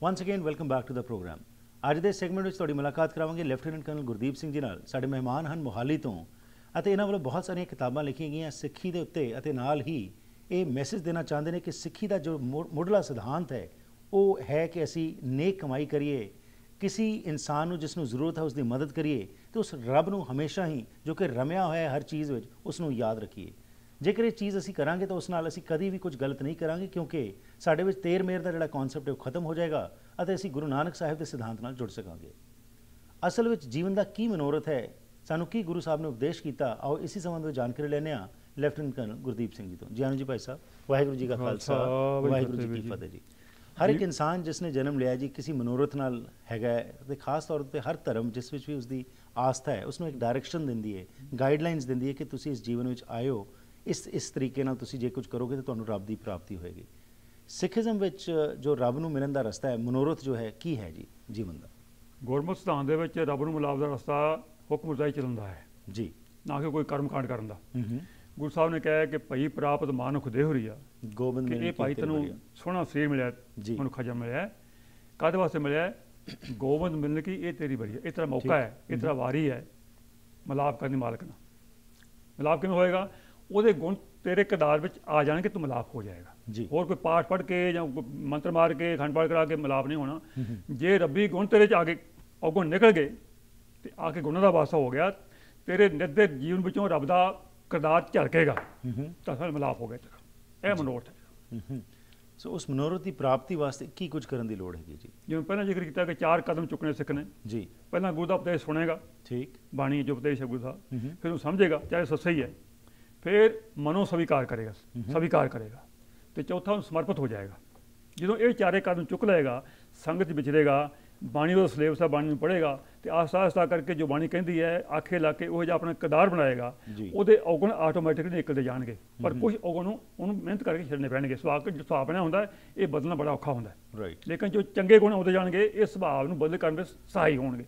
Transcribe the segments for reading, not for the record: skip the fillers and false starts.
Ones again welcome back to the programme. ਅੱਜ ਦੇ segment ਵਿੱਚ ਤੁਹਾਡੀ ਮੁਲਾਕਾਤ ਕਰਾਵਾਂਗੇ ਲੈਫਟੀਨੈਂਟ ਕਰਨਲ ਗੁਰਦੀਪ ਸਿੰਘ ਜੀ ਨਾਲ। ਸਾਡੇ ਮਹਿਮਾਨ ਹਨ ਮੋਹਾਲੀ ਤੋਂ ਅਤੇ ਇਹਨਾਂ ਵੱਲੋਂ ਬਹੁਤ ਸਾਰੀਆਂ ਕਿਤਾਬਾਂ ਲਿਖੀਆਂ ਗਈਆਂ ਸਿੱਖੀ ਦੇ ਉੱਤੇ ਅਤੇ ਨਾਲ ਹੀ ਇਹ ਮੈਸੇਜ ਦੇਣਾ ਚਾਹੁੰਦੇ ਨੇ ਕਿ ਸਿੱਖੀ ਦਾ ਜੋ ਮੁੱਢਲਾ ਸਿਧਾਂਤ ਹੈ ਉਹ ਹੈ ਕਿ ਅਸੀਂ ਨੇਕ ਕਮਾਈ ਕਰੀਏ, किसी इंसान ਨੂੰ ਜਿਸ ਨੂੰ ਜ਼ਰੂਰਤ ਹੈ ਉਸ ਦੀ ਮਦਦ ਕਰੀਏ ਤੇ ਉਸ ਰੱਬ ਨੂੰ ਹਮੇਸ਼ਾ ਹੀ ਜੋ ਕਿ ਰਮਿਆ ਹੋਇਆ ਹੈ ਹਰ ਚੀਜ਼ ਵਿੱਚ ਉਸ ਨੂੰ ਯਾਦ ਰੱਖੀਏ। ਜੇਕਰ ਇਹ ਚੀਜ਼ ਅਸੀਂ ਕਰਾਂਗੇ ਤਾਂ ਉਸ ਨਾਲ ਅਸੀਂ ਕਦੀ ਵੀ ਕੁਝ ਗਲਤ ਨਹੀਂ ਕਰਾਂਗੇ, ਕਿਉਂਕਿ ਸਾਡੇ ਵਿੱਚ ਤੇਰ ਮੇਰ ਦਾ ਜਿਹੜਾ ਕਨਸੈਪਟ ਹੈ ਉਹ ਖਤਮ ਹੋ ਜਾਏਗਾ ਅਤੇ ਅਸੀਂ ਗੁਰੂ ਨਾਨਕ ਸਾਹਿਬ ਦੇ ਸਿਧਾਂਤ ਨਾਲ ਜੁੜ ਸਕਾਂਗੇ। ਅਸਲ ਵਿੱਚ ਜੀਵਨ ਦਾ ਕੀ ਮਨੋਰਥ ਹੈ, ਸਾਨੂੰ ਕੀ ਗੁਰੂ ਸਾਹਿਬ ਨੇ ਉਪਦੇਸ਼ ਕੀਤਾ, ਆਓ ਇਸੇ ਸੰਬੰਧ ਵਿੱਚ ਜਾਣਕਾਰੀ ਲੈਂਦੇ ਹਾਂ ਲੈਫਟੀਨੈਂਟ ਕਰਨਲ ਗੁਰਦੀਪ ਸਿੰਘ ਜੀ ਤੋਂ। ਜੀ ਆਨੰਦ ਜੀ ਭਾਈ ਸਾਹਿਬ, ਵਾਹਿਗੁਰੂ ਜੀ ਕਾ ਖਾਲਸਾ ਵਾਹਿਗੁਰੂ ਜੀ ਕੀ ਫਤਿਹ ਜੀ। ਹਰ ਇੱਕ ਇਨਸਾਨ ਜਿਸ ਨੇ ਜਨਮ ਲਿਆ ਜੀ ਕਿਸੇ ਮਨੋਰਥ ਨਾਲ ਹੈਗਾ ਅਤੇ ਖਾਸ ਤੌਰ 'ਤੇ ਹਰ ਧਰਮ ਜਿਸ ਵਿੱਚ ਵੀ ਉਸਦੀ ਆਸਥਾ ਹੈ ਉਸਨੂੰ ਇੱਕ ਡਾਇਰੈਕਸ਼ਨ ਦਿੰਦੀ ਹੈ, ਗਾਈਡਲਾਈਨਸ ਦਿੰਦੀ ਹੈ ਕਿ ਤੁਸੀਂ ਇਸ ਜੀਵਨ ਵਿੱਚ ਆਏ ਹੋ, ਇਸ ਤਰੀਕੇ ਨਾਲ ਤੁਸੀਂ ਜੇ ਕੁਝ ਕਰੋਗੇ ਤਾਂ ਤੁਹਾਨੂੰ ਰੱਬ ਦੀ ਪ੍ਰਾਪਤੀ ਹੋਏਗੀ। ਸਿੱਖੀਜ਼ਮ ਵਿੱਚ ਜੋ ਰੱਬ ਨੂੰ ਮਿਲਣ ਦਾ ਰਸਤਾ ਹੈ, ਮਨੋਰਥ ਜੋ ਹੈ ਕੀ ਹੈ ਜੀ ਜੀਵਨ ਦਾ? ਗੁਰਮਤਿ ਸਿਧਾਂਤ ਦੇ ਵਿੱਚ ਰੱਬ ਨੂੰ ਮਿਲਾਪ ਦਾ ਰਸਤਾ ਹੁਕਮ ਰਜ਼ਾਈ ਚੱਲਣ ਦਾ ਹੈ ਜੀ, ਨਾ ਕਿ ਕੋਈ ਕਰਮ ਕਾਂਡ ਕਰਨ ਦਾ। ਗੁਰੂ ਸਾਹਿਬ ਨੇ ਕਿਹਾ ਕਿ ਭਈ ਪ੍ਰਾਪਤ ਮਾਨੁਖ ਦੇ ਹੋ ਰਹੀ ਆ ਗੋਬਿੰਦ ਕਿ ਇਹ ਭਾਈ ਤੈਨੂੰ ਸੋਹਣਾ ਸਰੀਰ ਮਿਲਿਆ, ਮਨੁੱਖਾ ਜਨਮ ਮਿਲਿਆ, ਕਾਹਦੇ ਵਾਸਤੇ ਮਿਲਿਆ? ਗੋਬਿੰਦ ਮਿਲਣ ਕੀ ਇਹ ਤੇਰੀ ਬੜੀ ਹੈ, ਇਹ ਤੇਰਾ ਮੌਕਾ ਹੈ, ਇਹ ਤੇਰਾ ਵਾਰੀ ਹੈ ਮਿਲਾਪ ਕਰਨ ਦੀ ਮਾਲਕ ਨਾਲ। ਮਿਲਾਪ ਕਿਵੇਂ ਹੋਏਗਾ? ਉਹਦੇ ਗੁਣ ਤੇਰੇ ਕਿਰਦਾਰ ਵਿੱਚ ਆ ਜਾਣਗੇ, ਤੂੰ ਮਿਲਾਪ ਹੋ ਜਾਏਗਾ। ਹੋਰ ਕੋਈ ਪਾਠ ਪੜ੍ਹ ਕੇ ਜਾਂ ਮੰਤਰ ਮਾਰ ਕੇ ਅਖੰਡ ਪਾਠ ਕਰਾ ਕੇ ਮਿਲਾਪ ਨਹੀਂ ਹੋਣਾ। ਜੇ ਰੱਬੀ ਗੁਣ ਤੇਰੇ 'ਚ ਆ ਗਏ, ਔਗੁਣ ਨਿਕਲ ਗਏ ਤੇ ਆ ਕੇ ਗੁਣਾਂ ਦਾ ਵਾਸਾ ਹੋ ਗਿਆ, ਤੇਰੇ ਨਿੱਤ ਦੇ ਜੀਵਨ ਵਿੱਚੋਂ ਰੱਬ ਦਾ ਕਿਰਦਾਰ ਝਲਕੇਗਾ ਤਾਂ ਫਿਰ ਮਿਲਾਪ ਹੋ ਗਿਆ ਤੇਰਾ। ਇਹ ਮਨੋਰਥ ਹੈ। ਸੋ ਉਸ ਮਨੋਰਥ ਦੀ ਪ੍ਰਾਪਤੀ ਵਾਸਤੇ ਕੀ ਕੁਝ ਕਰਨ ਦੀ ਲੋੜ ਹੈਗੀ ਜੀ? ਜਿਵੇਂ ਪਹਿਲਾਂ ਜ਼ਿਕਰ ਕੀਤਾ ਕਿ 4 ਕਦਮ ਚੁੱਕਣੇ ਸਿੱਖਣੇ ਜੀ। ਪਹਿਲਾਂ ਗੁਰੂ ਦਾ ਉਪਦੇਸ਼ ਸੁਣੇਗਾ, ਠੀਕ, ਬਾਣੀ ਜੋ ਉਪਦੇਸ਼ ਹੈ ਗੁਰੂ ਦਾ, ਫਿਰ ਉਹ ਸਮਝੇਗਾ ਚਾਹੇ ਸੱਚਾ ਹੀ ਹੈ, ਫਿਰ ਮਨੋਂ ਸਵੀਕਾਰ ਕਰੇਗਾ ਤੇ ਚੌਥਾ ਉਹਨੂੰ ਸਮਰਪਿਤ ਹੋ ਜਾਏਗਾ। ਜਦੋਂ ਇਹ 4 ਕਦਮ ਚੁੱਕ ਲਏਗਾ, ਸੰਗਤ ਵਿਚਰੇਗਾ, ਬਾਣੀ ਦਾ ਸਿਲੇਬਸ ਹੈ, ਬਾਣੀ ਨੂੰ ਪੜ੍ਹੇਗਾ ਤੇ ਆਸਤਾ ਆਸਤਾ ਕਰਕੇ ਜੋ ਬਾਣੀ ਕਹਿੰਦੀ ਹੈ ਆਖੇ ਲਾ ਕੇ ਉਹ ਜਿਹਾ ਆਪਣਾ ਕਿਰਦਾਰ ਬਣਾਏਗਾ, ਉਹਦੇ ਔਗੁਣ ਆਟੋਮੈਟਿਕਲੀ ਨਿਕਲਦੇ ਜਾਣਗੇ। ਪਰ ਕੁਝ ਔਗੁਣ ਨੂੰ ਉਹਨੂੰ ਮਿਹਨਤ ਕਰਕੇ ਛੱਡਣੇ ਪੈਣਗੇ। ਜੋ ਸੁਭਾਅ ਬਣਿਆ ਹੁੰਦਾ ਇਹ ਬਦਲਣਾ ਬੜਾ ਔਖਾ ਹੁੰਦਾ, ਲੇਕਿਨ ਜੋ ਚੰਗੇ ਗੁਣ ਆਉਂਦੇ ਜਾਣਗੇ ਇਹ ਸੁਭਾਅ ਨੂੰ ਬਦਲ ਕਰਨ ਦੇ ਸਹਾਈ ਹੋਣਗੇ।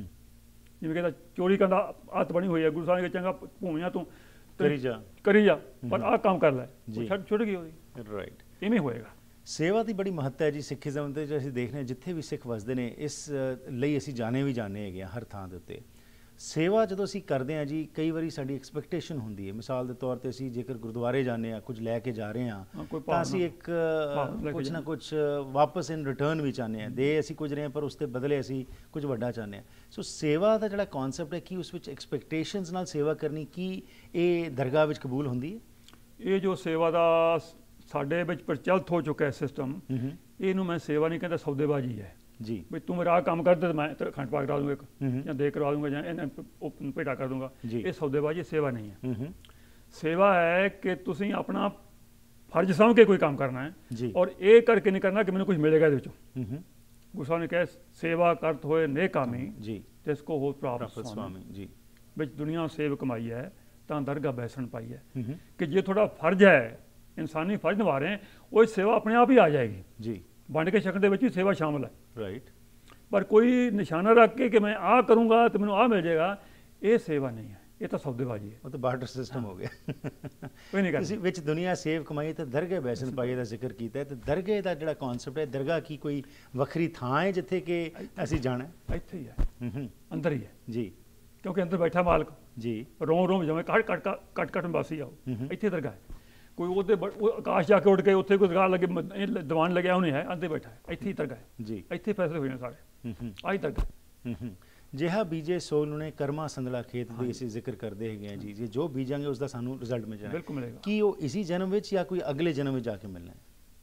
ਜਿਵੇਂ ਕਹਿੰਦਾ ਚੋਰੀ ਕਰਨ ਦਾ ਆਦਤ ਬਣੀ ਹੋਈ ਹੈ, ਗੁਰੂ ਸਾਹਿਬ ਨੇ ਚੰਗਾ ਭੂਮੀਆਂ ਤੋਂ ਕਰੀ ਜਾ ਪਰ ਆਹ ਕੰਮ ਕਰ ਲੈ, ਛੁੱਟ ਗਈ ਉਹਦੀ। ਰਾਈਟ, ਇਵੇਂ ਹੋਏਗਾ। ਸੇਵਾ ਦੀ ਬੜੀ ਮਹੱਤਤਾ ਹੈ ਜੀ ਸਿੱਖੀਜ਼ਮ ਦੇ। ਅਸੀਂ ਦੇਖਦੇ ਹਾਂ ਜਿੱਥੇ ਵੀ ਸਿੱਖ ਵਸਦੇ ਨੇ ਇਸ ਲਈ ਅਸੀਂ ਜਾਣੇ ਹੈਗੇ ਹਾਂ ਹਰ ਥਾਂ ਦੇ ਉੱਤੇ। ਸੇਵਾ ਜਦੋਂ ਅਸੀਂ ਕਰਦੇ ਹਾਂ ਜੀ, ਕਈ ਵਾਰੀ ਸਾਡੀ ਐਕਸਪੈਕਟੇਸ਼ਨ ਹੁੰਦੀ ਹੈ। ਮਿਸਾਲ ਦੇ ਤੌਰ 'ਤੇ ਅਸੀਂ ਜੇਕਰ ਗੁਰਦੁਆਰੇ ਜਾਂਦੇ ਹਾਂ, ਕੁਝ ਲੈ ਕੇ ਜਾ ਰਹੇ ਹਾਂ ਤਾਂ ਅਸੀਂ ਇੱਕ ਕੁਛ ਨਾ ਕੁਛ ਵਾਪਸ ਇਨ ਰਿਟਰਨ ਵੀ ਚਾਹੁੰਦੇ ਹਾਂ। ਦੇ ਅਸੀਂ ਕੁਝ ਰਹੇ ਹਾਂ ਪਰ ਉਸ ਦੇ ਬਦਲੇ ਅਸੀਂ ਕੁਝ ਵੱਡਾ ਚਾਹੁੰਦੇ ਹਾਂ। ਸੋ ਸੇਵਾ ਦਾ ਜਿਹੜਾ ਕਨਸੈਪਟ ਹੈ ਕਿ ਉਸ ਵਿੱਚ ਐਕਸਪੈਕਟੇਸ਼ਨਸ ਨਾਲ ਸੇਵਾ ਕਰਨੀ, ਕੀ ਇਹ ਦਰਗਾਹ ਵਿੱਚ ਕਬੂਲ ਹੁੰਦੀ ਹੈ? ਇਹ ਜੋ ਸੇਵਾ ਦਾ ਸਾਡੇ ਵਿੱਚ ਪ੍ਰਚਲਿਤ ਹੋ ਚੁੱਕਾ ਹੈ ਸਿਸਟਮ, ਇਹਨੂੰ ਮੈਂ ਸੇਵਾ ਨਹੀਂ ਕਹਿੰਦਾ, ਸੌਦੇਬਾਜ਼ੀ ਹੈ ਜੀ। ਵੀ ਤੂੰ ਮੇਰਾ ਕੰਮ ਕਰ ਦੇ, ਮੈਂ ਅਖੰਡ ਪਾਠ ਕਰਾ ਦੂੰਗਾ ਇੱਕ, ਜਾਂ ਦੇ ਕਰਵਾ ਦੂੰਗਾ, ਜਾਂ ਭੇਟਾ ਕਰ ਦੂੰਗਾ। ਇਹ ਸੌਦੇਬਾਜ਼ੀ, ਸੇਵਾ ਨਹੀਂ ਹੈ। ਸੇਵਾ ਹੈ ਕਿ ਤੁਸੀਂ ਆਪਣਾ ਫਰਜ਼ ਸਮਝ ਕੇ ਕੋਈ ਕੰਮ ਕਰਨਾ ਹੈ ਔਰ ਇਹ ਕਰਕੇ ਨਹੀਂ ਕਰਨਾ ਕਿ ਮੈਨੂੰ ਕੁਝ ਮਿਲੇਗਾ ਇਹਦੇ ਵਿੱਚੋਂ। ਗੁਰੂ ਸਾਹਿਬ ਨੇ ਕਿਹਾ ਸੇਵਾ ਕਰਤ ਹੋਏ ਨੇਕਾਮੀ ਜਿਸ ਕੋ ਹੋ ਪ੍ਰਾਪਤ ਸੁਆਮੀ ਜੀ। ਵਿੱਚ ਦੁਨੀਆ ਸੇਵ ਕਮਾਈ ਹੈ ਤਾਂ ਦਰਗਾਹ ਬੈਸਣ ਪਾਈ ਹੈ। ਕਿ ਜੇ ਤੁਹਾਡਾ ਫਰਜ਼ ਹੈ, ਇਨਸਾਨੀ ਫਰਜ਼ ਨਿਭਾ ਰਹੇ, ਉਹ ਸੇਵਾ ਆਪਣੇ ਆਪ ਹੀ ਆ ਜਾਏਗੀ ਜੀ। ਵੰਡ ਕੇ ਛਕਣ ਦੇ ਵਿੱਚ ਵੀ ਸੇਵਾ ਸ਼ਾਮਲ ਹੈ। ਰਾਈਟ, ਪਰ ਕੋਈ ਨਿਸ਼ਾਨਾ ਰੱਖ ਕੇ ਕਿ ਮੈਂ ਆਹ ਕਰੂੰਗਾ ਤੇ ਮੈਨੂੰ ਆਹ ਮਿਲ ਜਾਏਗਾ, ਇਹ ਸੇਵਾ ਨਹੀਂ ਹੈ, ਇਹ ਤਾਂ ਸੌਦੇਬਾਜ਼ੀ ਹੈ। ਉਹ ਤਾਂ ਬਾਰਟਰ ਸਿਸਟਮ ਹੋ ਗਿਆ। ਕੋਈ ਨਹੀਂ ਕਰਦਾ। ਵਿੱਚ ਦੁਨੀਆ ਸੇਵ ਕਮਾਈ ਤੇ ਦਰਗਾਹ ਬੈਸਣ ਪਾਈ ਦਾ ਜ਼ਿਕਰ ਕੀਤਾ ਹੈ, ਤੇ ਦਰਗਾਹ ਦਾ ਜਿਹੜਾ ਕਨਸੈਪਟ ਹੈ, ਦਰਗਾਹ ਕੀ ਕੋਈ ਵੱਖਰੀ ਥਾਂ ਹੈ ਜਿੱਥੇ ਕਿ ਅਸੀਂ ਜਾਣਾ? ਇੱਥੇ ਹੀ ਹੈ, ਅੰਦਰ ਹੀ ਹੈ ਜੀ, ਕਿਉਂਕਿ ਅੰਦਰ ਬੈਠਾ ਮਾਲਕ ਜੀ। ਰੋਮ ਜਿਵੇਂ ਕੱਟ ਵਾਸੀ ਆਓ, ਇੱਥੇ ਦਰਗਾਹ ਹੈ। ਕੋਈ ਉਹਦੇ ਆਕਾਸ਼ ਜਾ ਕੇ ਉੱਡ ਕੇ ਉੱਥੇ ਕੋਈ ਦਰਗਾਹ ਲੱਗੇ, ਦੀਵਾਨ ਲੱਗਿਆ ਉਹਨੇ ਹੈ, ਅੰਦਰ ਬੈਠਾ ਹੈ, ਇੱਥੇ ਹੀ ਦਰਗਾਹ ਹੈ ਜੀ। ਇੱਥੇ ਫੈਸਲੇ ਹੋਏ ਨੇ ਸਾਰੇ, ਆਹੀ ਦਰਗਾਹ। ਜਿਹਾ ਬੀਜੇ ਸੋ ਨੇ ਕਰਮਾ ਸੰਦਲਾ ਖੇਤ ਦੀ ਅਸੀਂ ਜ਼ਿਕਰ ਕਰਦੇ ਹੈਗੇ ਹਾਂ ਜੀ। ਜੋ ਬੀਜਾਂਗੇ ਉਸ ਦਾ ਸਾਨੂੰ ਰਿਜ਼ਲਟ ਮਿਲ ਜਾਣਾ, ਬਿਲਕੁਲ ਮਿਲੇਗਾ। ਕੀ ਉਹ ਇਸੀ ਜਨਮ ਵਿੱਚ ਜਾਂ ਕੋਈ ਅਗਲੇ ਜਨਮ ਵਿੱਚ ਜਾ ਕੇ ਮਿਲਣਾ ਹੈ?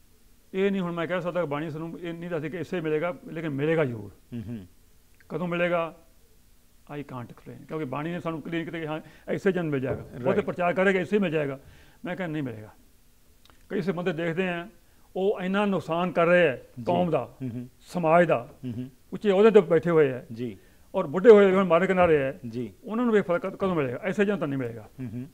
ਇਹ ਨਹੀਂ ਹੁਣ ਮੈਂ ਕਹਿ ਸਕਦਾ ਬਾਣੀ ਸਾਨੂੰ ਇਹ ਨਹੀਂ ਦੱਸਦੀ ਕਿ ਇਸੇ ਮਿਲੇਗਾ, ਲੇਕਿਨ ਮਿਲੇਗਾ ਜ਼ਰੂਰ। ਕਦੋਂ ਮਿਲੇਗਾ ਆਈ ਕਾਂਟ ਐਕਸਪਲੇਨ, ਕਿਉਂਕਿ ਬਾਣੀ ਨੇ ਸਾਨੂੰ ਕਲੀਅਰ ਕੀਤਾ ਕਿ ਹਾਂ ਐਸੇ ਜਨਮ ਮਿਲ ਜਾਏਗਾ, ਉਹ ਤੇ ਪ੍ਰਚਾਰ ਕਰੇਗਾ ਇਸੇ ਮਿਲ ਜਾਏਗਾ। ਮੈਂ ਕਹਿੰਦਾ ਨਹੀਂ ਮਿਲੇਗਾ। ਕਈ ਸੇ ਬੰਦੇ ਦੇਖਦੇ ਆ ਉਹ ਇੰਨਾ ਨੁਕਸਾਨ ਕਰ ਰਹੇ ਹੈ ਕੌਮ ਦਾ, ਸਮਾਜ ਦਾ, ਉੱਚੇ ਅਹੁਦੇ ਤੇ ਬੈਠੇ ਹੋਏ ਹੈ ਜੀ, ਔਰ ਬੁੱਢੇ ਹੋਏ ਹੁਣ ਮਾਰੇ ਕਿਨਾਰੇ ਹੈ ਜੀ, ਉਹਨਾਂ ਨੂੰ ਵੀ ਫਰਕ ਕਦੋਂ ਮਿਲੇਗਾ? ਐਸੇ ਜਨ ਤਾਂ ਨਹੀਂ ਮਿਲੇਗਾ।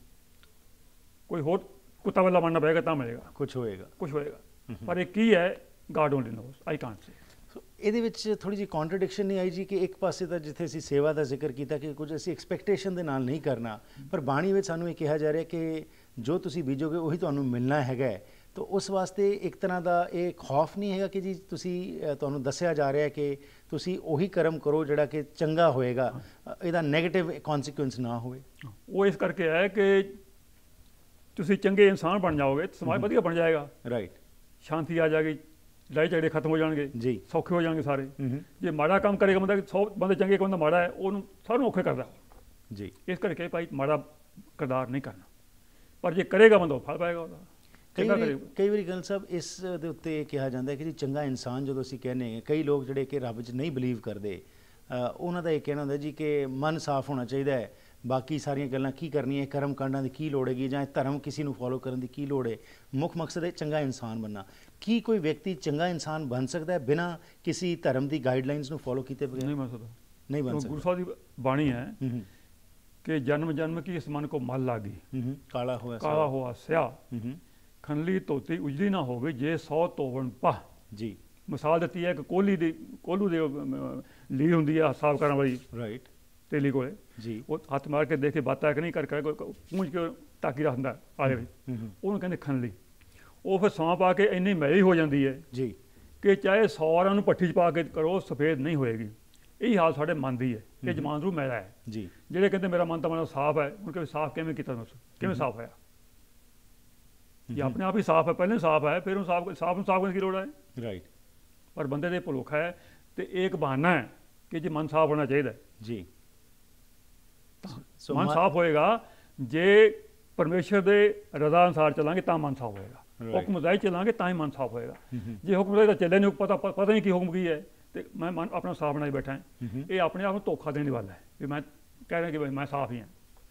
ਕੋਈ ਹੋਰ ਕੁੱਤਾ ਵੱਲਾ ਬਣਨਾ ਪਏਗਾ ਤਾਂ ਮਿਲੇਗਾ, ਕੁਛ ਹੋਏਗਾ। ਪਰ ਇਹ ਕੀ ਹੈ, God only knows, I can't say. ਇਹਦੇ ਵਿੱਚ ਥੋੜ੍ਹੀ ਜਿਹੀ ਕੌਂਟਰਡਿਕਸ਼ਨ ਨਹੀਂ ਆਈ ਜੀ ਕਿ ਇੱਕ ਪਾਸੇ ਤਾਂ ਜਿੱਥੇ ਅਸੀਂ ਸੇਵਾ ਦਾ ਜ਼ਿਕਰ ਕੀਤਾ ਕਿ ਕੁਝ ਅਸੀਂ ਐਕਸਪੈਕਟੇਸ਼ਨ ਦੇ ਨਾਲ ਨਹੀਂ ਕਰਨਾ, ਪਰ ਬਾਣੀ ਵਿੱਚ ਸਾਨੂੰ ਇਹ ਕਿਹਾ ਜਾ ਰਿਹਾ ਕਿ ਜੋ ਤੁਸੀਂ ਬੀਜੋਗੇ ਉਹੀ ਤੁਹਾਨੂੰ ਮਿਲਣਾ ਹੈਗਾ, तो उस वास्ते एक तरह का ये खौफ नहीं है कि जी तुसी तुहानूं दस्सिया जा रहा है कि तुसी उही कर्म करो जिहड़ा कि चंगा होएगा, इहदा नैगेटिव कॉन्सिक्वेंस ना होए। वो इस करके है कि तुसी चंगे इंसान बन जाओगे, समाज वधिया बन जाएगा, राइट, शांति आ जाएगी, लड़ाई झगड़े खत्म हो जाएंगे जी, सौखे हो जाएंगे सारे। जे माड़ा काम करेगा बंदा, 100 बंदे चंगे, एक बंदा माड़ा है, ਉਹਨੂੰ ਸਾਰਿਆਂ ਨੂੰ ਔਖੇ ਕਰਦਾ ਜੀ। ਇਸ ਕਰਕੇ ਭਾਈ ਮਾੜਾ ਕਿਰਦਾਰ ਨਹੀਂ ਕਰਨਾ, ਪਰ ਜੇ ਕਰੇਗਾ ਬੰਦਾ ਫਲ ਪਾਏਗਾ ਉਹਦਾ। ਕਈ ਵਾਰੀ ਗੱਲ ਸਾਹਿਬ ਇਸ ਦੇ ਉੱਤੇ ਕਿਹਾ ਜਾਂਦਾ ਕਿ ਜੀ ਚੰਗਾ ਇਨਸਾਨ ਜਦੋਂ ਅਸੀਂ ਕਹਿੰਦੇ ਹਾਂ, ਕਈ ਲੋਕ ਜਿਹੜੇ ਕਿ ਰੱਬ 'ਚ ਨਹੀਂ ਬਿਲੀਵ ਕਰਦੇ, ਉਹਨਾਂ ਦਾ ਇਹ ਕਹਿਣਾ ਹੁੰਦਾ ਜੀ ਕਿ ਮਨ ਸਾਫ਼ ਹੋਣਾ ਚਾਹੀਦਾ ਹੈ, ਬਾਕੀ ਸਾਰੀਆਂ ਗੱਲਾਂ ਕੀ ਕਰਨੀਆਂ, ਕਰਮ ਕਾਂਡਾਂ ਦੀ ਕੀ ਲੋੜ ਹੈਗੀ, ਜਾਂ ਧਰਮ ਕਿਸੇ ਨੂੰ ਫੋਲੋ ਕਰਨ ਦੀ ਕੀ ਲੋੜ ਹੈ, ਮੁੱਖ ਮਕਸਦ ਹੈ ਚੰਗਾ ਇਨਸਾਨ ਬਣਨਾ। ਕੀ ਕੋਈ ਵਿਅਕਤੀ ਚੰਗਾ ਇਨਸਾਨ ਬਣ ਸਕਦਾ ਹੈ ਬਿਨਾਂ ਕਿਸੇ ਧਰਮ ਦੀ ਗਾਈਡਲਾਈਨਸ ਨੂੰ ਫੋਲੋ ਕੀਤੇ ਬਗੈਰ? ਨਹੀਂ ਬਣ ਸਕਦਾ, ਨਹੀਂ ਬਣ ਸਕਦਾ। ਗੁਰੂ ਸਾਹਿਬ ਦੀ ਬਾਣੀ ਹੈ ਕਿ ਜਨਮ ਜਨਮ ਕੀ ਇਸ ਮਨ ਕੋ ਮਲ ਲਾਗੀ, ਕਾਲਾ ਹੋਆ ਸਿਆ, ਖੰਲੀ ਧੋਤੀ ਉਜਲੀ ਨਾ ਹੋਵੇ, ਜੇ 100 ਧੋਵਣ ਪਾ ਜੀ। ਮਿਸਾਲ ਦਿੱਤੀ ਹੈ ਕਿ ਕੋਹਲੂ ਦੇ ਲੀਡ ਹੁੰਦੀ ਹੈ ਸਾਫ਼ ਕਰਨ ਵਾਲੀ, ਰਾਈਟ, ਤੇਲੀ ਕੋਲੇ ਜੀ, ਉਹ ਹੱਥ ਮਾਰ ਕੇ ਦੇਖੇ ਬਾਤਾਂ ਕਿ ਨਹੀਂ ਕਰਕੇ ਪੂੰਝ ਕੇ ਟਾਕੀ ਰੱਖ ਦਿੰਦਾ ਆਲੇ ਵਿੱਚ, ਉਹਨੂੰ ਕਹਿੰਦੇ ਖੰਲੀ। ਉਹ ਫਿਰ ਸੌਂ ਪਾ ਕੇ ਇੰਨੀ ਮੈਲੀ ਹੋ ਜਾਂਦੀ ਹੈ ਜੀ ਕਿ ਚਾਹੇ 100 ਵਾਰਾਂ ਨੂੰ ਭੱਠੀ 'ਚ ਪਾ ਕੇ ਕਰੋ, ਸਫੇਦ ਨਹੀਂ ਹੋਏਗੀ। ਇਹੀ ਹਾਲ ਸਾਡੇ ਮਨ ਦੀ ਹੈ, ਇਹ ਜਮਾਨ ਰੂ ਮੈਲਾ ਹੈ ਜੀ। ਜਿਹੜੇ ਕਹਿੰਦੇ ਮੇਰਾ ਮਨ ਤਾਂ ਮਨ ਸਾਫ਼ ਹੈ, ਹੁਣ ਕਿਵੇਂ ਸਾਫ਼ ਕਿਵੇਂ ਕੀਤਾ, ਕਿਵੇਂ ਸਾਫ਼ ਹੋਇਆ? ਜੇ ਆਪਣੇ ਆਪ ਹੀ ਸਾਫ਼ ਹੈ, ਪਹਿਲਾਂ ਸਾਫ਼ ਹੈ, ਫਿਰ ਉਹਨੂੰ ਸਾਫ਼ ਨੂੰ ਸਾਫ਼ ਕਰਨ ਦੀ ਲੋੜ ਹੈ, ਰਾਈਟ। ਪਰ ਬੰਦੇ ਦੇ ਭੁਲੇਖਾ ਹੈ ਤੇ ਇਹ ਇੱਕ ਬਹਾਨਾ ਹੈ ਕਿ ਜੇ ਮਨ ਸਾਫ਼ ਹੋਣਾ ਚਾਹੀਦਾ ਜੀ। ਮਨ ਸਾਫ਼ ਹੋਏਗਾ ਜੇ ਪਰਮੇਸ਼ਰ ਦੇ ਰਜ਼ਾ ਅਨੁਸਾਰ ਚੱਲਾਂਗੇ ਤਾਂ ਮਨ ਸਾਫ਼ ਹੋਏਗਾ, ਹੁਕਮ ਜ਼ਾਹਿਰ ਚੱਲਾਂਗੇ ਤਾਂ ਹੀ ਮਨ ਸਾਫ਼ ਹੋਏਗਾ। ਜੇ ਹੁਕਮ ਜ਼ਾਹਿਰ ਚੱਲੇ ਨਹੀਂ, ਪਤਾ ਨਹੀਂ ਕੀ ਹੁਕਮ ਕੀ ਹੈ, ਤੇ ਮੈਂ ਮਨ ਆਪਣਾ ਸਾਫ਼ ਬਣਾਈ ਬੈਠਾ, ਇਹ ਆਪਣੇ ਆਪ ਨੂੰ ਧੋਖਾ ਦੇਣ ਦੀ ਗੱਲ ਹੈ ਵੀ ਮੈਂ ਕਹਿ ਰਿਹਾ ਕਿ ਮੈਂ ਸਾਫ਼ ਹੀ ਹਾਂ।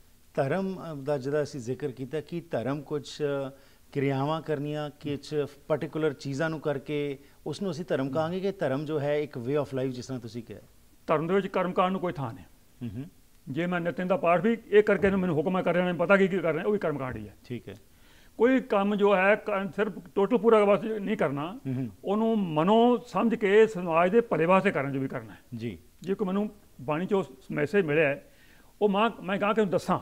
ਧਰਮ ਦਾ ਜਿਹੜਾ ਅਸੀਂ ਜ਼ਿਕਰ ਕੀਤਾ ਕਿ ਧਰਮ ਕੁਝ ਕਿਰਿਆਵਾਂ ਕਰਨੀਆਂ, ਕੁਝ ਪਾਰਟੀਕੂਲਰ ਚੀਜ਼ਾਂ ਨੂੰ ਕਰਕੇ ਉਸ ਨੂੰ ਅਸੀਂ ਧਰਮ ਕਹਾਂਗੇ ਕਿ ਧਰਮ ਜੋ ਹੈ ਇੱਕ ਵੇ ਆਫ ਲਾਈਫ, ਜਿਸ ਤਰ੍ਹਾਂ ਤੁਸੀਂ ਕਿਹਾ? ਧਰਮ ਦੇ ਵਿੱਚ ਕਰਮ ਕਾਂਡ ਨੂੰ ਕੋਈ ਥਾਂ ਨਹੀਂ। ਜੇ ਮੈਂ ਨਿਤਿਨ ਦਾ ਪਾਠ ਵੀ ਇਹ ਕਰਕੇ ਮੈਨੂੰ ਹੁਕਮ ਕਰ ਰਿਹਾ, ਮੈਨੂੰ ਪਤਾ ਕੀ ਕਰ ਰਿਹਾ, ਉਹ ਵੀ ਕਰਮ ਕਾਂਡ ਹੀ ਹੈ, ਠੀਕ ਹੈ। ਕੋਈ ਕੰਮ ਜੋ ਹੈ ਸਿਰਫ ਟੋਟਲ ਪੂਰਾ ਵਾਸਤੇ ਨਹੀਂ ਕਰਨਾ, ਉਹਨੂੰ ਮਨੋਂ ਸਮਝ ਕੇ ਸਮਾਜ ਦੇ ਭਲੇ ਵਾਸਤੇ ਕਰਨਾ ਜੋ ਵੀ ਕਰਨਾ ਹੈ ਜੀ। ਜੇ ਕੋਈ ਮੈਨੂੰ ਬਾਣੀ 'ਚੋਂ ਮੈਸੇਜ ਮਿਲਿਆ ਹੈ, ਉਹ ਮੈਂ ਕਹਾਂ ਕਿ ਉਹਨੂੰ ਦੱਸਾਂ